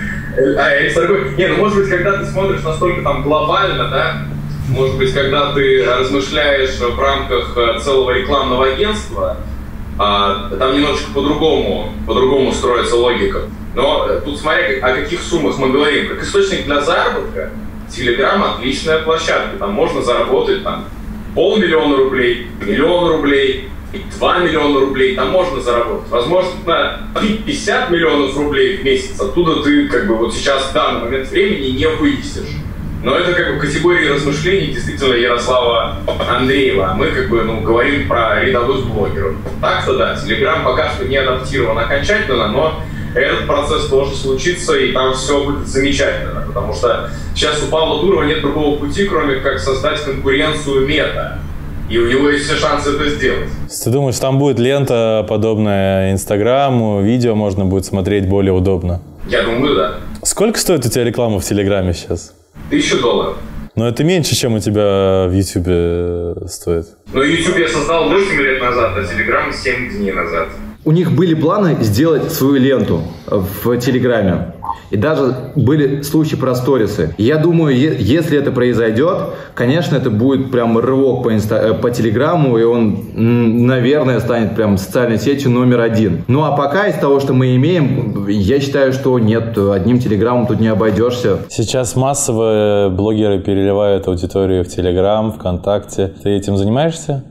Может быть, когда ты смотришь настолько там глобально, да, может быть, когда ты размышляешь в рамках целого рекламного агентства, там немножечко по-другому строится логика. Но тут смотря о каких суммах мы говорим. Как источник для заработка, Telegram отличная площадка. Там можно заработать $500 000 рублей, $1 000 000 рублей. 2 миллиона рублей там можно заработать. Возможно, на 50 миллионов рублей в месяц оттуда ты как бы вот сейчас в данный момент времени не вывесишь. Но это как бы категории размышлений действительно Ярослава Андреева. А мы как бы говорим про рядовых блогеров. Так-то да, Telegram пока что не адаптирован окончательно, но этот процесс должен случиться, и там все будет замечательно. Потому что сейчас у Павла Дурова нет другого пути, кроме как создать конкуренцию Мета. И у него есть все шансы это сделать. Ты думаешь, там будет лента, подобная Инстаграму, видео можно будет смотреть более удобно? Я думаю, да. Сколько стоит у тебя реклама в Телеграме сейчас? $1000. Но это меньше, чем у тебя в Ютубе стоит. Ну, YouTube я создал 8 лет назад, а Телеграм 7 дней назад. У них были планы сделать свою ленту в Телеграме. И даже были случаи про сторисы. Я думаю, если это произойдет, конечно, это будет прям рывок по Телеграму, и он, наверное, станет прям социальной сетью номер 1. Ну, а пока из того, что мы имеем, я считаю, что нет, одним Телеграмом тут не обойдешься. Сейчас массово блогеры переливают аудиторию в Телеграм, ВКонтакте. Ты этим занимаешься?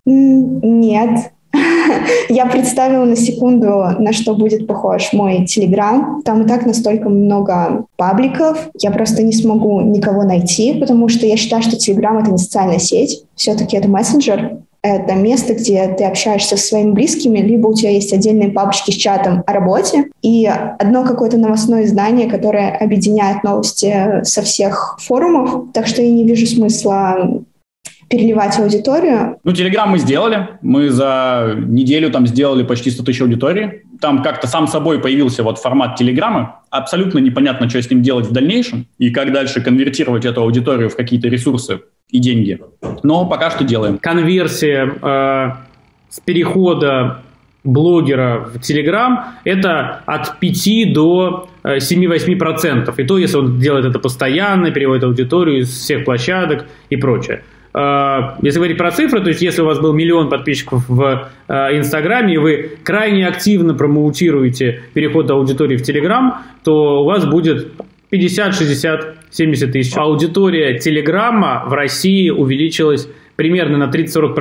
Нет. Я представила на секунду, на что будет похож мой Телеграм. Там и так настолько много пабликов. Я просто не смогу никого найти, потому что я считаю, что Телеграм — это не социальная сеть. Все-таки это мессенджер. Это место, где ты общаешься со своими близкими, либо у тебя есть отдельные папочки с чатом о работе и одно какое-то новостное издание, которое объединяет новости со всех форумов. Так что я не вижу смысла переливать аудиторию. Ну, Telegram мы сделали. Мы за неделю там сделали почти 100 тысяч аудитории. Там как-то сам собой появился вот формат Телеграма. Абсолютно непонятно, что с ним делать в дальнейшем и как дальше конвертировать эту аудиторию в какие-то ресурсы и деньги. Но пока что делаем. Конверсия с перехода блогера в Telegram это от 5 до 7-8%. И то, если он делает это постоянно, переводит аудиторию из всех площадок и прочее. Если говорить про цифры, то есть если у вас был 1 миллион подписчиков в Инстаграме, и вы крайне активно промоутируете переход аудитории в Телеграм, то у вас будет 50, 60, 70 тысяч. Аудитория Телеграма в России увеличилась примерно на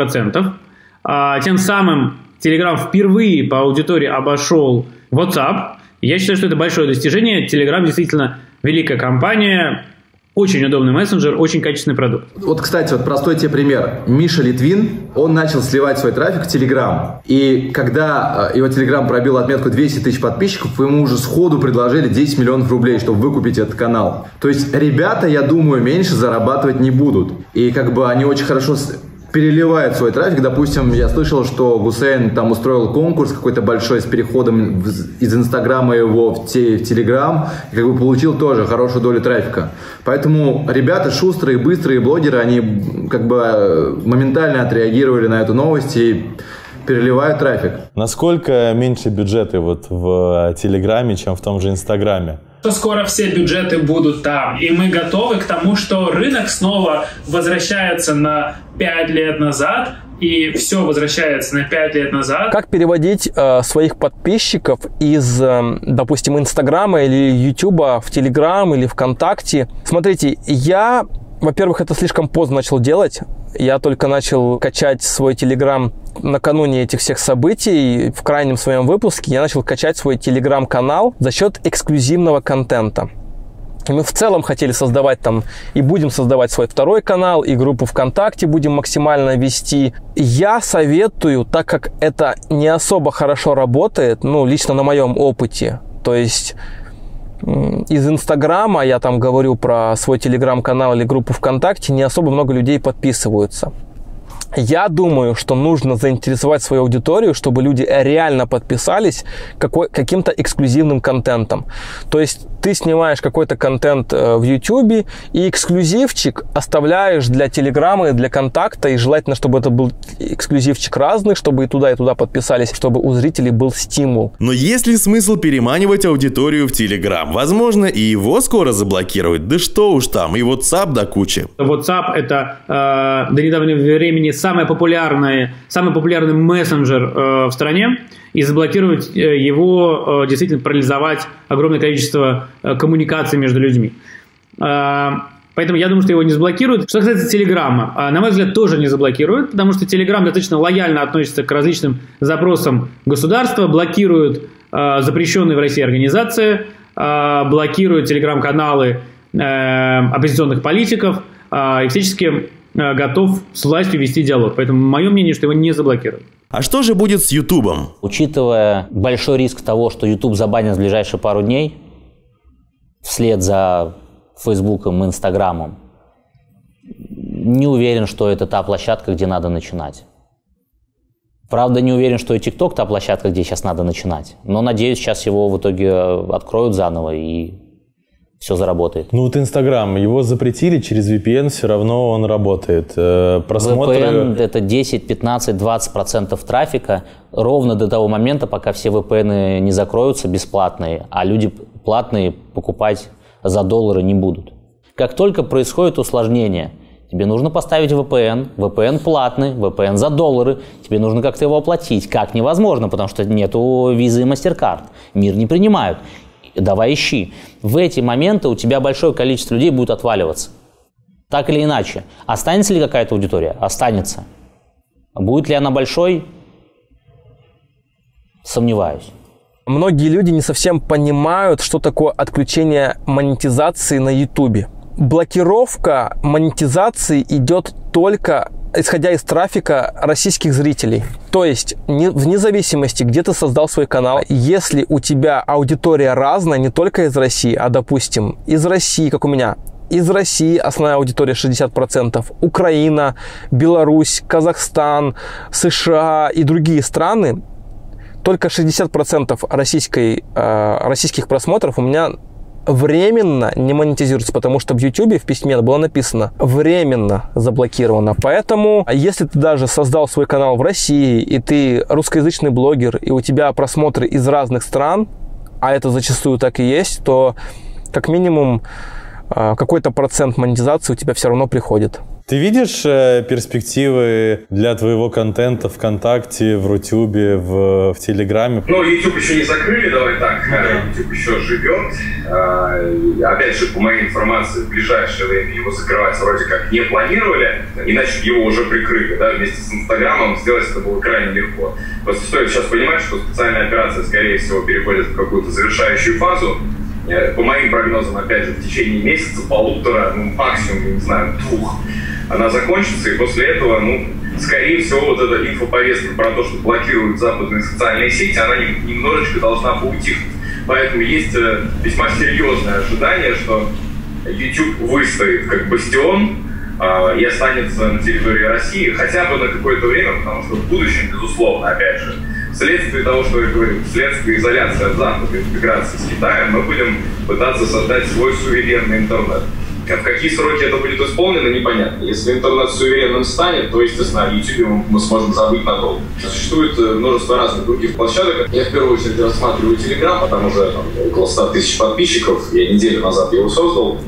30-40%. Тем самым Телеграм впервые по аудитории обошел WhatsApp. Я считаю, что это большое достижение. Телеграм действительно великая компания. Очень удобный мессенджер, очень качественный продукт. Вот, кстати, вот простой тебе пример. Миша Литвин, он начал сливать свой трафик в Телеграм. И когда его Телеграм пробил отметку 200 тысяч подписчиков, ему уже сходу предложили 10 миллионов рублей, чтобы выкупить этот канал. То есть ребята, я думаю, меньше зарабатывать не будут. И как бы они очень хорошо переливает свой трафик. Допустим, я слышал, что Гусейн там устроил конкурс какой-то большой с переходом из Инстаграма его в Телеграм, и как бы получил тоже хорошую долю трафика. Поэтому ребята шустрые, быстрые блогеры, они как бы моментально отреагировали на эту новость и переливают трафик. Насколько меньше бюджеты вот в Телеграме, чем в том же Инстаграме? Что скоро все бюджеты будут там, и мы готовы к тому, что рынок снова возвращается на 5 лет назад, и все возвращается на 5 лет назад. Как переводить своих подписчиков из, допустим, Инстаграма или Ютуба в Телеграм или ВКонтакте? Смотрите, я, во-первых, это слишком поздно начал делать. Я только начал качать свой Телеграм накануне этих всех событий. В крайнем своем выпуске я начал качать свой Телеграм-канал за счет эксклюзивного контента. И мы в целом хотели создавать там, и будем создавать свой второй канал, и группу ВКонтакте будем максимально вести. Я советую, так как это не особо хорошо работает, ну, лично на моем опыте, то есть из Инстаграма, я там говорю про свой Телеграм-канал или группу ВКонтакте, не особо много людей подписываются. Я думаю, что нужно заинтересовать свою аудиторию, чтобы люди реально подписались каким-то эксклюзивным контентом. То есть ты снимаешь какой-то контент в YouTube и эксклюзивчик оставляешь для Телеграма и для Контакта, и желательно, чтобы это был эксклюзивчик разный, чтобы и туда подписались, чтобы у зрителей был стимул. Но есть ли смысл переманивать аудиторию в Телеграм? Возможно, и его скоро заблокируют. Да что уж там, и WhatsApp до кучи. WhatsApp это до недавнего времени самый популярный мессенджер в стране, и заблокировать его, действительно парализовать огромное количество коммуникаций между людьми. Поэтому я думаю, что его не заблокируют. Что касается Телеграма, на мой взгляд, тоже не заблокируют, потому что Телеграм достаточно лояльно относится к различным запросам государства, блокирует запрещенные в России организации, блокирует телеграм-каналы оппозиционных политиков и всячески готов с властью вести диалог. Поэтому мое мнение, что его не заблокируют. А что же будет с Ютубом? Учитывая большой риск того, что YouTube забанят в ближайшие пару дней, вслед за Фейсбуком и Инстаграмом, не уверен, что это та площадка, где надо начинать. Правда, не уверен, что и ТикТок та площадка, где сейчас надо начинать. Но, надеюсь, сейчас его в итоге откроют заново и все заработает. Ну вот Инстаграм, его запретили, через VPN все равно он работает. Просмотры... VPN – это 10, 15, 20% трафика ровно до того момента, пока все VPN не закроются бесплатные, а люди платные покупать за доллары не будут. Как только происходит усложнение, тебе нужно поставить VPN, VPN платный, VPN за доллары, тебе нужно как-то его оплатить. Как? Невозможно, потому что нету визы и MasterCard. Мир не принимают. Давай ищи. В эти моменты у тебя большое количество людей будет отваливаться. Так или иначе. Останется ли какая-то аудитория? Останется. Будет ли она большой? Сомневаюсь. Многие люди не совсем понимают, что такое отключение монетизации на YouTube. Блокировка монетизации идет только исходя из трафика российских зрителей. То есть, вне зависимости, где ты создал свой канал, если у тебя аудитория разная, не только из России, а, допустим, из России, как у меня, из России основная аудитория 60%, Украина, Беларусь, Казахстан, США и другие страны, только 60% российских просмотров у меня временно не монетизируется, потому что в YouTube в письме было написано «временно заблокировано». Поэтому, если ты даже создал свой канал в России, и ты русскоязычный блогер, и у тебя просмотры из разных стран, а это зачастую так и есть, то как минимум какой-то процент монетизации у тебя все равно приходит. Ты видишь перспективы для твоего контента ВКонтакте, в Рутюбе, в Телеграме? Ну, YouTube еще не закрыли, давай так. YouTube еще живет. Опять же, по моей информации, в ближайшее время его закрывать вроде как не планировали, иначе его уже прикрыли, да, вместе с Инстаграмом сделать это было крайне легко. Просто стоит сейчас понимать, что специальная операция, скорее всего, переходит в какую-то завершающую фазу. По моим прогнозам, опять же, в течение месяца, полутора, максимум, не знаю, 2, она закончится, и после этого, скорее всего, вот эта инфоповестка про то, что блокируют западные социальные сети, она немножечко должна поутихнуть. Поэтому есть весьма серьезное ожидание, что YouTube выстоит как бастион и останется на территории России хотя бы на какое-то время, потому что в будущем, безусловно, опять же, вследствие того, что я говорю, вследствие изоляции от Запада, интеграции с Китаем, мы будем пытаться создать свой суверенный интернет. В какие сроки это будет исполнено, непонятно. Если интернет суверенным станет, то, естественно, о YouTube мы сможем забыть надолго. Существует множество разных других площадок. Я в первую очередь рассматриваю Telegram, потому уже около 100 тысяч подписчиков. Я неделю назад его создал.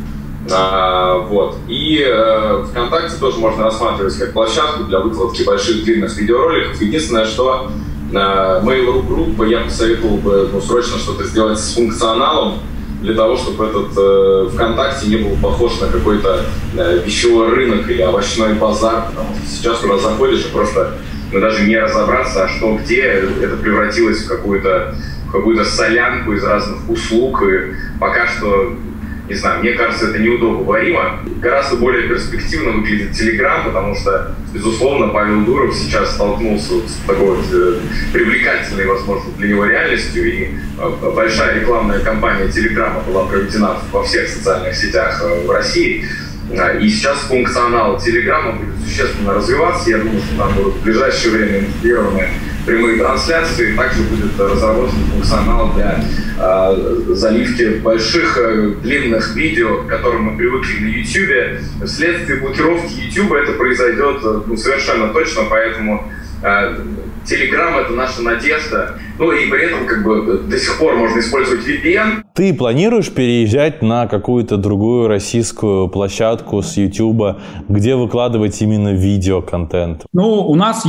И ВКонтакте тоже можно рассматривать как площадку для выкладки больших длинных видеороликов. Единственное, что Mail.ru Group я посоветовал бы срочно что-то сделать с функционалом, для того, чтобы этот ВКонтакте не был похож на какой-то пищевой рынок или овощной базар, потому что сейчас туда заходишь и просто даже не разобраться, а что где, это превратилось в какую-то солянку из разных услуг, и пока что, не знаю, мне кажется, это неудобоваримо. Гораздо более перспективно выглядит Telegram, потому что, безусловно, Павел Дуров сейчас столкнулся с такой привлекательной, возможно, для него реальностью, и большая рекламная кампания Telegram была проведена во всех социальных сетях в России. И сейчас функционал Telegram будет существенно развиваться. Я думаю, что там будут в ближайшее время интегрированы прямые трансляции. Также будет разработан функционал для заливки больших длинных видео, к которым мы привыкли на YouTube. Вследствие блокировки YouTube это произойдет совершенно точно, поэтому Telegram — это наша надежда. И при этом до сих пор можно использовать VPN. Ты планируешь переезжать на какую-то другую российскую площадку с YouTube, где выкладывать именно видеоконтент? У нас есть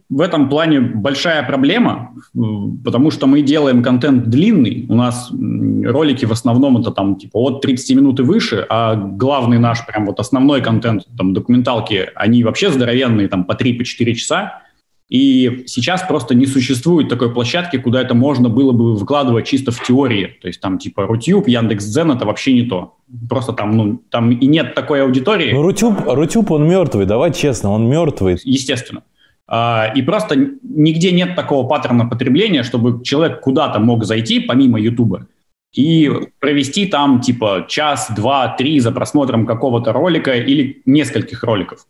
в этом плане большая проблема, потому что мы делаем контент длинный. У нас ролики в основном это там типа от 30 минут и выше, а главный наш прям вот основной контент, там документалки, они вообще здоровенные, там по 3-4 часа. И сейчас просто не существует такой площадки, куда это можно было бы выкладывать чисто в теории. То есть там типа Рутюб, Яндекс.Дзен — это вообще не то. Просто там, ну, там и нет такой аудитории. Ну, Рутюб, он мертвый, давай честно, он мертвый. Естественно. И просто нигде нет такого паттерна потребления, чтобы человек куда-то мог зайти, помимо Ютуба, и провести там типа час, два, три за просмотром какого-то ролика или нескольких роликов.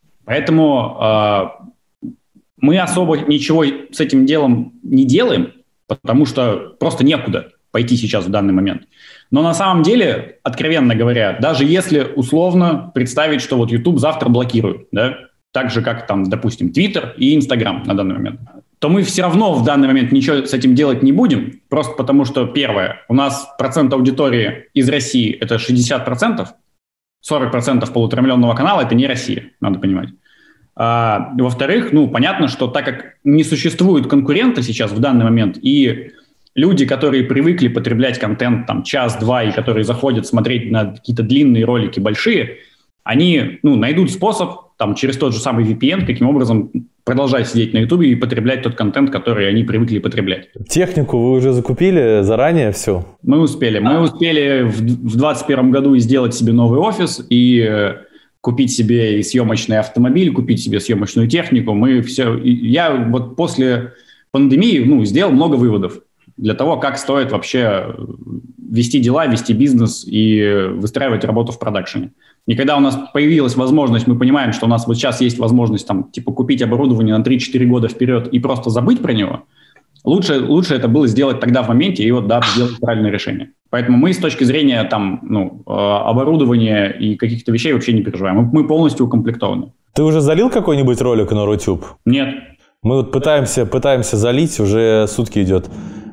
Поэтому мы особо ничего с этим делом не делаем, потому что просто некуда пойти сейчас в данный момент. Но на самом деле, откровенно говоря, даже если условно представить, что вот YouTube завтра блокируют, да, так же, как там, допустим, Twitter и Instagram на данный момент, то мы все равно в данный момент ничего с этим делать не будем, просто потому что, первое, у нас процент аудитории из России – это 60%, 40% полуторамиллионного канала – это не Россия, надо понимать. Во-вторых, ну, понятно, что так как не существует конкурента сейчас в данный момент, и люди, которые привыкли потреблять контент там час-два, и которые заходят смотреть на какие-то длинные ролики большие, они, ну, найдут способ там через тот же самый VPN, каким образом продолжать сидеть на YouTube и потреблять тот контент, который они привыкли потреблять. Технику вы уже закупили заранее все? Мы успели. Мы успели в 2021 году сделать себе новый офис и купить себе и съемочный автомобиль, купить себе съемочную технику. Мы все. Я вот после пандемии, ну, сделал много выводов для того, как стоит вообще вести дела, вести бизнес и выстраивать работу в продакшене. И когда у нас появилась возможность, мы понимаем, что у нас вот сейчас есть возможность там, типа, купить оборудование на 3-4 года вперед и просто забыть про него, лучше это было сделать тогда в моменте и вот, да, сделать правильное решение. Поэтому мы с точки зрения там, ну, оборудования и каких-то вещей вообще не переживаем. Мы полностью укомплектованы. Ты уже залил какой-нибудь ролик на Рутюб? Нет. Мы вот пытаемся залить, уже сутки идет.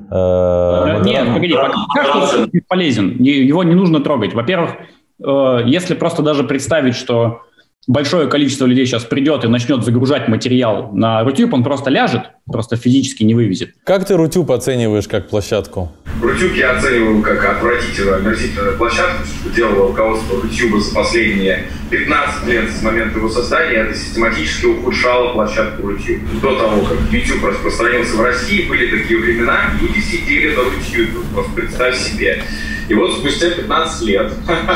Нет, погоди, пока что бесполезен. Его не нужно трогать. Во-первых, если просто даже представить, что большое количество людей сейчас придет и начнет загружать материал на Рутюб, он просто ляжет, просто физически не вывезет. Как ты Рутюб оцениваешь как площадку? Рутюб я оцениваю как омерзительную площадку, что делало руководство Рутюба за последние 15 лет с момента его создания. Это систематически ухудшало площадку Рутюб. До того, как YouTube распространился в России, были такие времена, люди сидели на Рутюбе, просто представь себе. И вот спустя 15 лет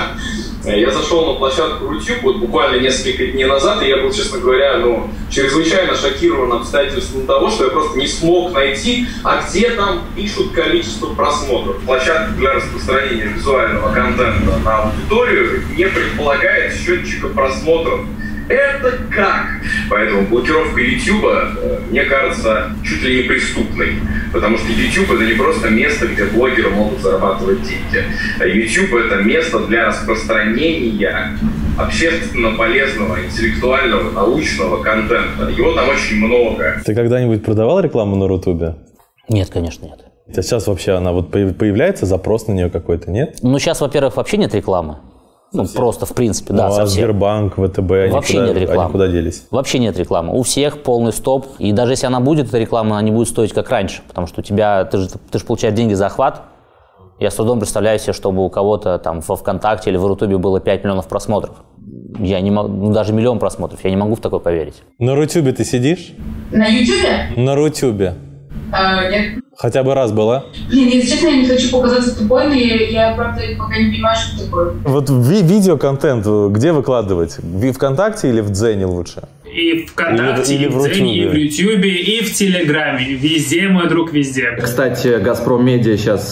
я зашел на площадку Рутюб вот буквально несколько дней назад, и я был, честно говоря, ну, чрезвычайно шокирован обстоятельством того, что я просто не смог найти, а где там пишут количество просмотров. Площадка для распространения визуального контента на аудиторию не предполагает счетчика просмотров. Это как? Поэтому блокировка Ютуба, мне кажется, чуть ли не преступной. Потому что YouTube — это не просто место, где блогеры могут зарабатывать деньги. YouTube — это место для распространения общественно полезного, интеллектуального, научного контента. Его там очень много. Ты когда-нибудь продавал рекламу на Рутубе? Нет, конечно, нет. А сейчас вообще она вот появляется, запрос на нее какой-то, нет? Ну, сейчас, во-первых, вообще нет рекламы. Ну, просто, в принципе, да, совсем. Сбербанк, ВТБ, вообще нет рекламы. Они куда делись? Вообще нет рекламы. У всех полный стоп. И даже если она будет, эта реклама, она не будет стоить как раньше. Потому что у тебя, ты же получаешь деньги за охват. Я с трудом представляю себе, чтобы у кого-то там во ВКонтакте или в Рутубе было 5 миллионов просмотров. Я не могу, ну, даже 1 миллион просмотров. Я не могу в такое поверить. На Рутубе ты сидишь? На Ютубе? На Рутубе. Нет. Хотя бы раз была? Блин, если честно, я не хочу показаться тупой, но я правда пока не понимаю, что такое. Вот видеоконтент где выкладывать? В ВКонтакте или в Дзене лучше? И в ВКонтакте, или и в Дзене, и в Ютубе, и в Телеграме. Везде, мой друг, везде. Кстати, Газпром Медиа сейчас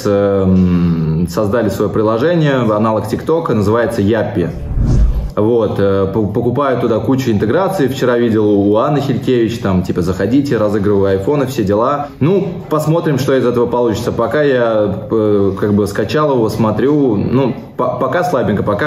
создали свое приложение, аналог ТикТока, называется Яппи. Вот, покупаю туда кучу интеграций. Вчера видел у Анны Хилькевич, там, типа, заходите, разыгрываю айфоны, все дела. Ну, посмотрим, что из этого получится. Пока я, как бы, скачал его, смотрю, ну, пока слабенько, пока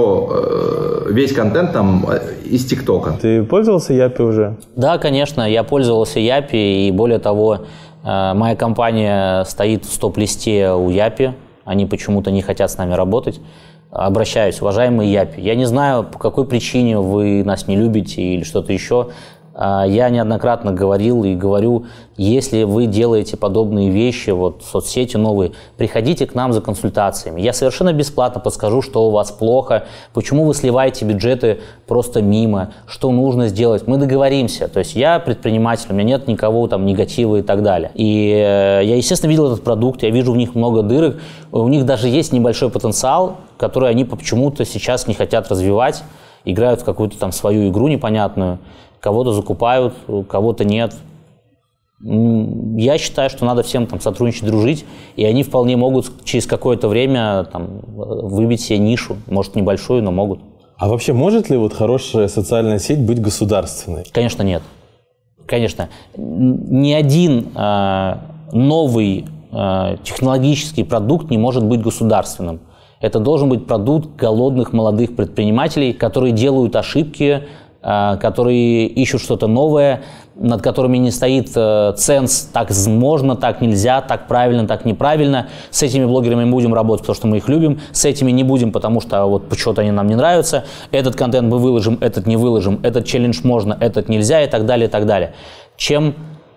все, весь контент там из ТикТока. Ты пользовался Яппи уже? Да, конечно, я пользовался Яппи, и более того, моя компания стоит в стоп-листе у Яппи. Они почему-то не хотят с нами работать. Обращаюсь, уважаемый Яппи, я не знаю, по какой причине вы нас не любите или что-то еще. Я неоднократно говорил и говорю, если вы делаете подобные вещи, вот соцсети новые, приходите к нам за консультациями. Я совершенно бесплатно подскажу, что у вас плохо, почему вы сливаете бюджеты просто мимо, что нужно сделать. Мы договоримся. То есть я предприниматель, у меня нет никого там негатива и так далее. И я, естественно, видел этот продукт, я вижу в них много дырок, у них даже есть небольшой потенциал, который они почему-то сейчас не хотят развивать, играют в какую-то там свою игру непонятную. Кого-то закупают, кого-то нет. Я считаю, что надо всем там сотрудничать, дружить, и они вполне могут через какое-то время там выбить себе нишу, может небольшую, но могут. А вообще может ли вот хорошая социальная сеть быть государственной? Конечно, нет. Конечно. Ни один новый технологический продукт не может быть государственным. Это должен быть продукт голодных молодых предпринимателей, которые делают ошибки, которые ищут что-то новое, над которыми не стоит ценз, так можно, так нельзя, так правильно, так неправильно. С этими блогерами мы будем работать, потому что мы их любим, с этими не будем, потому что вот почему-то они нам не нравятся. Этот контент мы выложим, этот не выложим, этот челлендж можно, этот нельзя и так далее, и так далее. Чем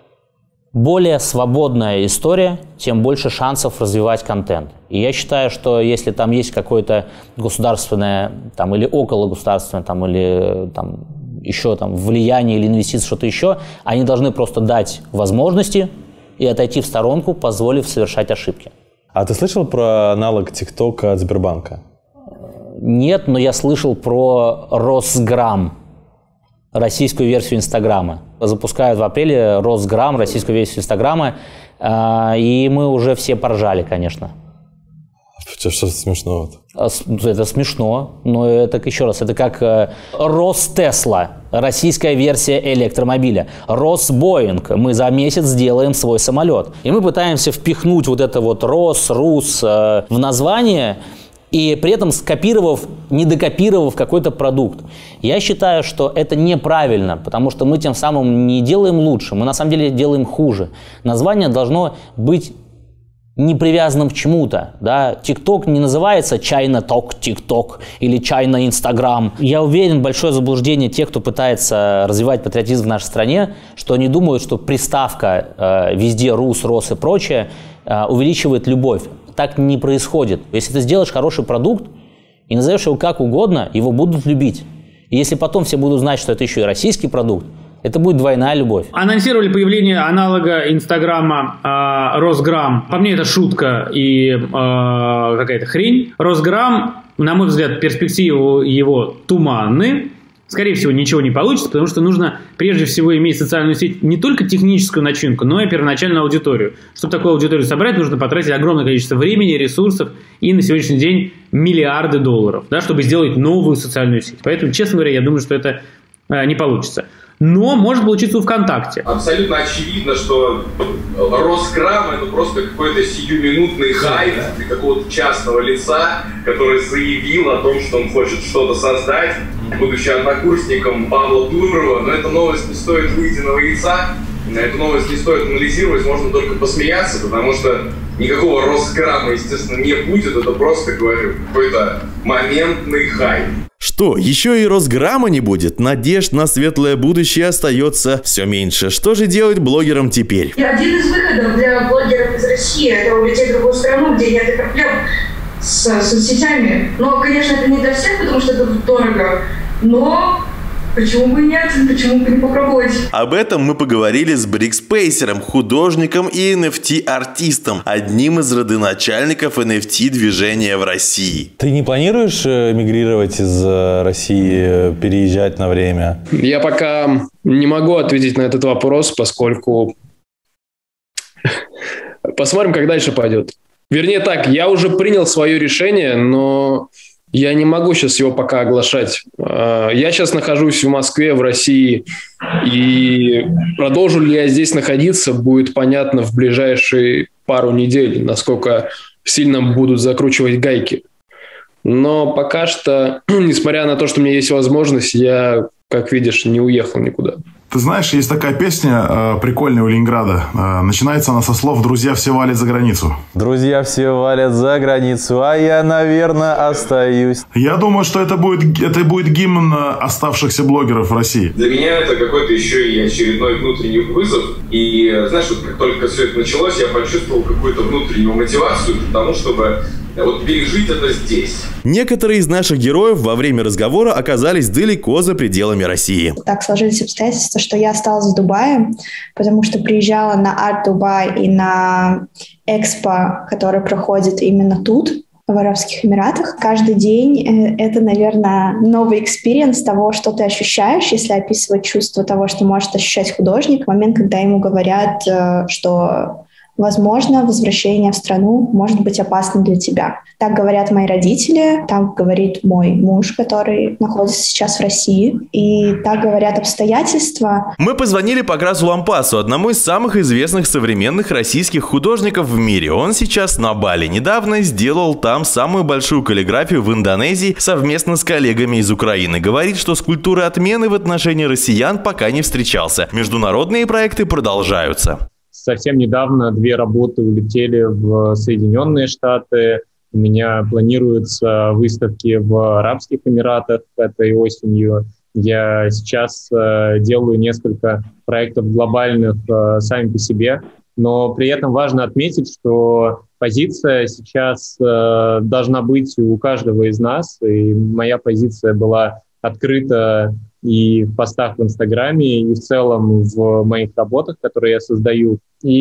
более свободная история, тем больше шансов развивать контент. И я считаю, что если там есть какое-то государственное там, или окологосударственное, там, или там, еще там, влияние или инвестиции, что-то еще, они должны просто дать возможности и отойти в сторонку, позволив совершать ошибки. А ты слышал про аналог ТикТока от Сбербанка? Нет, но я слышал про Росграм, российскую версию Инстаграма. Запускают в апреле Росграм, российскую версию Инстаграма, и мы уже все поржали, конечно. Что смешного? Это смешно, но это, еще раз, это как Ростесла, российская версия электромобиля. Росбоинг, мы за месяц сделаем свой самолет. И мы пытаемся впихнуть вот это вот Рус в название, и при этом скопировав, не докопировав какой-то продукт. Я считаю, что это неправильно, потому что мы тем самым не делаем лучше, мы на самом деле делаем хуже. Название должно быть не привязанным к чему-то. Да? TikTok не называется China Talk TikTok или China Instagram. Я уверен, большое заблуждение тех, кто пытается развивать патриотизм в нашей стране, что они думают, что приставка везде Рус, Рос и прочее увеличивает любовь. Так не происходит. Если ты сделаешь хороший продукт и назовешь его как угодно, его будут любить. И если потом все будут знать, что это еще и российский продукт, это будет двойная любовь. Анонсировали появление аналога Инстаграма Росграм. По мне это шутка и какая-то хрень. Росграм, на мой взгляд, перспективы его туманны. Скорее всего, ничего не получится, потому что нужно прежде всего иметь социальную сеть не только техническую начинку, но и первоначальную аудиторию. Чтобы такую аудиторию собрать, нужно потратить огромное количество времени, ресурсов и на сегодняшний день миллиарды долларов, да, чтобы сделать новую социальную сеть. Поэтому, честно говоря, я думаю, что это не получится. Но может получиться у ВКонтакте. Абсолютно очевидно, что Росграм — это просто какой-то сиюминутный хайп какого-то частного лица, который заявил о том, что он хочет что-то создать, будучи однокурсником Павла Дурова. Но эта новость не стоит выеденного яйца, эту новость не стоит анализировать, можно только посмеяться, потому что никакого Росграма, естественно, не будет. Это просто, говорю, какой-то моментный хайп. Что, еще и Росграма не будет? Надежд на светлое будущее остается все меньше. Что же делать блогерам теперь? И один из выходов для блогеров из России – это улететь в другую страну, где нет проблем с соцсетями. Но, конечно, это не для всех, потому что это дорого. Но почему бы и нет? Почему бы не попробовать? Об этом мы поговорили с Брикспейсером, художником и NFT-артистом, одним из родоначальников NFT-движения в России. Ты не планируешь мигрировать из России, переезжать на время? Я пока не могу ответить на этот вопрос, поскольку посмотрим, как дальше пойдет. Вернее так, я уже принял свое решение, но я не могу сейчас его пока оглашать. Я сейчас нахожусь в Москве, в России, и продолжу ли я здесь находиться, будет понятно в ближайшие пару недель, насколько сильно будут закручивать гайки. Но пока что, несмотря на то, что у меня есть возможность, я, как видишь, не уехал никуда. Ты знаешь, есть такая песня прикольная у Ленинграда. Начинается она со слов «Друзья все валят за границу». Друзья все валят за границу, а я, наверное, остаюсь. Я думаю, что это будет гимн оставшихся блогеров в России. Для меня это какой-то еще и очередной внутренний вызов. И знаешь, вот как только все это началось, я почувствовал какую-то внутреннюю мотивацию к тому, чтобы вот пережить это здесь. Некоторые из наших героев во время разговора оказались далеко за пределами России. Так сложились обстоятельства, что я осталась в Дубае, потому что приезжала на Art Dubai и на Экспо, который проходит именно тут, в Арабских Эмиратах. Каждый день это, наверное, новый экспириенс того, что ты ощущаешь, если описывать чувство того, что может ощущать художник, в момент, когда ему говорят, что возможно, возвращение в страну может быть опасным для тебя. Так говорят мои родители, так говорит мой муж, который находится сейчас в России, и так говорят обстоятельства. Мы позвонили Пакрасу Лампасу, одному из самых известных современных российских художников в мире. Он сейчас на Бали. Недавно сделал там самую большую каллиграфию в Индонезии совместно с коллегами из Украины. Говорит, что с культурой отмены в отношении россиян пока не встречался. Международные проекты продолжаются. Совсем недавно 2 работы улетели в Соединенные Штаты. У меня планируются выставки в Арабских Эмиратах этой осенью. Я сейчас делаю несколько проектов глобальных сами по себе. Но при этом важно отметить, что позиция сейчас должна быть у каждого из нас. И моя позиция была открыта и в постах в Инстаграме, и в целом в моих работах, которые я создаю.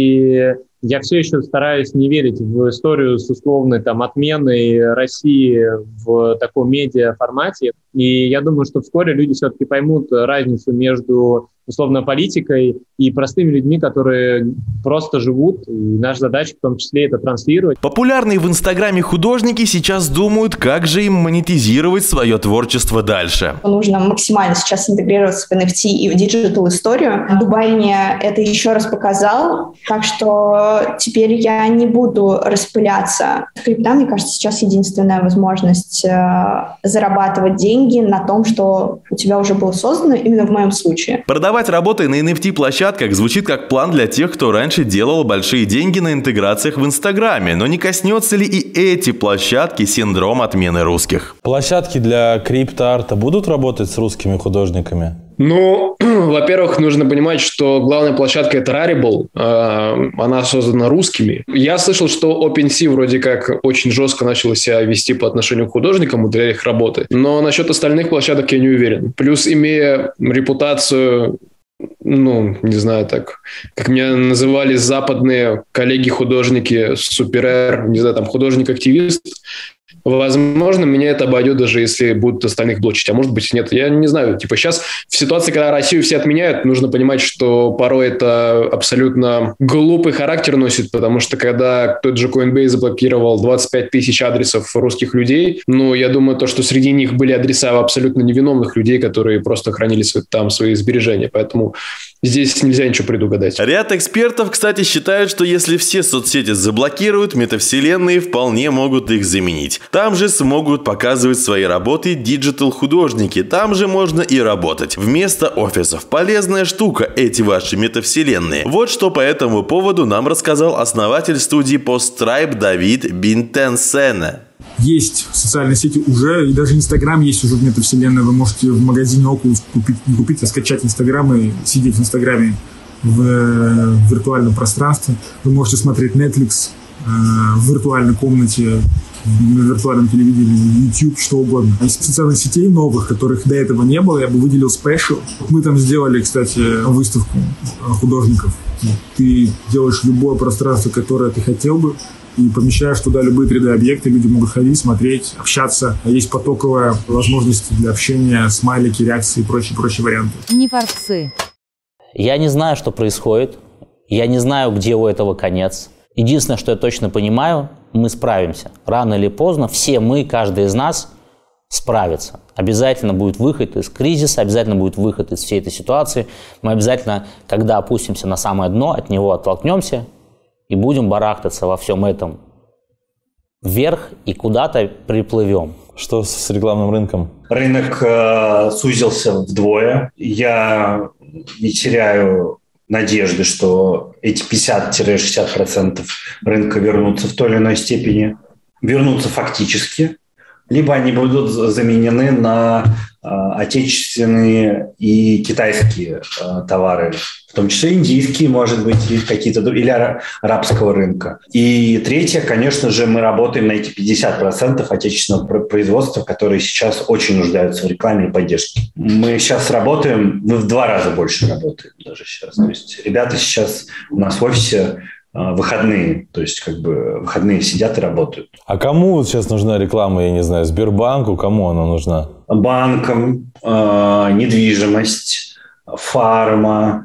И я все еще стараюсь не верить в историю с условной отменой России в таком медиа-формате. И я думаю, что вскоре люди все-таки поймут разницу между условно политикой и простыми людьми, которые просто живут. И наша задача в том числе это транслировать. Популярные в Инстаграме художники сейчас думают, как же им монетизировать свое творчество дальше. Нужно максимально сейчас интегрироваться в NFT и в диджитал-историю. Дубай мне это еще раз показал, так что теперь я не буду распыляться. Крипта, мне кажется, сейчас единственная возможность зарабатывать деньги на том, что у тебя уже было создано, именно в моем случае. Продавать работы на NFT-площадках звучит как план для тех, кто раньше делал большие деньги на интеграциях в Инстаграме. Но не коснется ли и эти площадки синдром отмены русских? Площадки для крипто-арта будут работать с русскими художниками? Ну, во-первых, нужно понимать, что главная площадка – это Rarible. Она создана русскими. Я слышал, что OpenSea вроде как очень жестко начала себя вести по отношению к художникам для их работы. Но насчет остальных площадок я не уверен. Плюс, имея репутацию, не знаю, так, как меня называли западные коллеги-художники, супер-эр, не знаю, художник-активист, возможно, меня это обойдет, даже если будут остальных блочить. А может быть, нет. Я не знаю. Сейчас в ситуации, когда Россию все отменяют, нужно понимать, что порой это абсолютно глупый характер носит, потому что когда тот же Coinbase заблокировал 25 тысяч адресов русских людей, я думаю, что среди них были адреса абсолютно невиновных людей, которые просто хранили там свои сбережения. Поэтому здесь нельзя ничего предугадать. Ряд экспертов, кстати, считают, что если все соцсети заблокируют, метавселенные вполне могут их заменить. Там же смогут показывать свои работы диджитал-художники. Там же можно и работать. Вместо офисов. Полезная штука эти ваши метавселенные. Вот что по этому поводу нам рассказал основатель студии Poststripe Давид Бинтенсене. Есть социальные сети уже, и даже Инстаграм есть уже в метавселенной. Вы можете в магазине Oculus купить, скачать Инстаграм и сидеть в Инстаграме в виртуальном пространстве. Вы можете смотреть Netflix в виртуальной комнате, на виртуальном телевидении, YouTube, что угодно. Из социальных сетей новых, которых до этого не было, я бы выделил Special. Мы там сделали, кстати, выставку художников. Ты делаешь любое пространство, которое ты хотел бы, и помещаешь туда любые 3D-объекты, люди могут ходить, смотреть, общаться. Есть потоковая возможность для общения, смайлики, реакции и прочие варианты. Не форцы. Я не знаю, что происходит. Я не знаю, где у этого конец. Единственное, что я точно понимаю, мы справимся. Рано или поздно все мы, каждый из нас, справится. Обязательно будет выход из кризиса, обязательно будет выход из всей этой ситуации. Мы обязательно, когда опустимся на самое дно, от него оттолкнемся и будем барахтаться во всем этом вверх и куда-то приплывем. Что с рекламным рынком? Рынок сузился вдвое. Я не теряю надежды, что эти 50-60% рынка вернутся в той или иной степени, вернутся фактически, либо они будут заменены на отечественные и китайские товары, в том числе индийские, может быть, или какие-то или арабского рынка. И третье, конечно же, мы работаем на эти 50% отечественного производства, которые сейчас очень нуждаются в рекламе и поддержке. Мы сейчас работаем, мы в 2 раза больше работаем даже сейчас. То есть ребята сейчас у нас в офисе выходные, то есть как бы выходные сидят и работают. А кому вот сейчас нужна реклама, я не знаю, Сбербанку, кому она нужна? Банкам, недвижимость, фарма,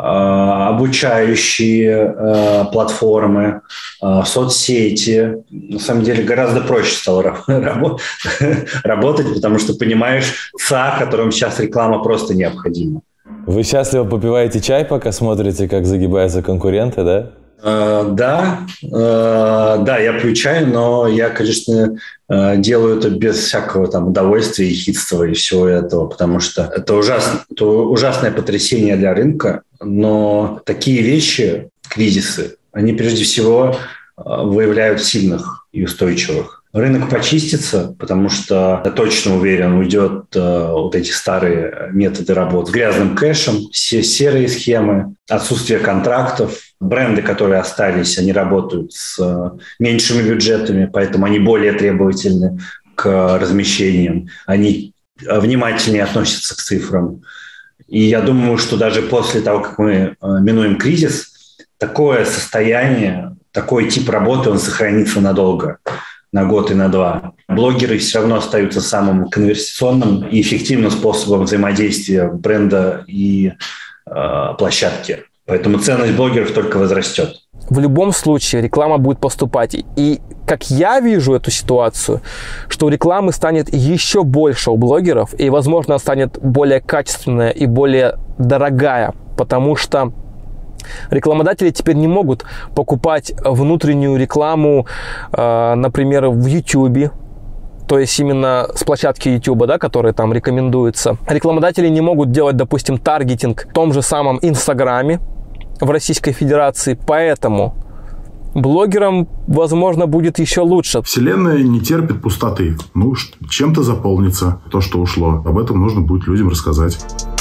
обучающие платформы, соцсети. На самом деле гораздо проще стало работать, потому что понимаешь ЦА, которым сейчас реклама просто необходима. Вы счастливо попиваете чай, пока смотрите, как загибаются конкуренты, да? Да, я пью чай, но я, конечно, делаю это без всякого там удовольствия, ехидства и всего этого, потому что это ужасное потрясение для рынка, но такие вещи, кризисы, они прежде всего выявляют сильных и устойчивых. Рынок почистится, потому что, я точно уверен, уйдет вот эти старые методы работы с грязным кэшем, серые схемы, отсутствие контрактов. Бренды, которые остались, они работают с меньшими бюджетами, поэтому они более требовательны к размещениям. Они внимательнее относятся к цифрам. И я думаю, что даже после того, как мы минуем кризис, такое состояние, такой тип работы, он сохранится надолго. На год и на 2. Блогеры все равно остаются самым конверсационным и эффективным способом взаимодействия бренда и площадки. Поэтому ценность блогеров только возрастет. В любом случае реклама будет поступать. И как я вижу эту ситуацию, что рекламы станет еще больше у блогеров, и, возможно, она станет более качественная и более дорогая, потому что рекламодатели теперь не могут покупать внутреннюю рекламу, например, в YouTube, то есть именно с площадки YouTube, да, которая там рекомендуется. Рекламодатели не могут делать, допустим, таргетинг в том же самом Инстаграме в Российской Федерации, поэтому блогерам, возможно, будет еще лучше. Вселенная не терпит пустоты. Чем-то заполнится то, что ушло. Об этом нужно будет людям рассказать.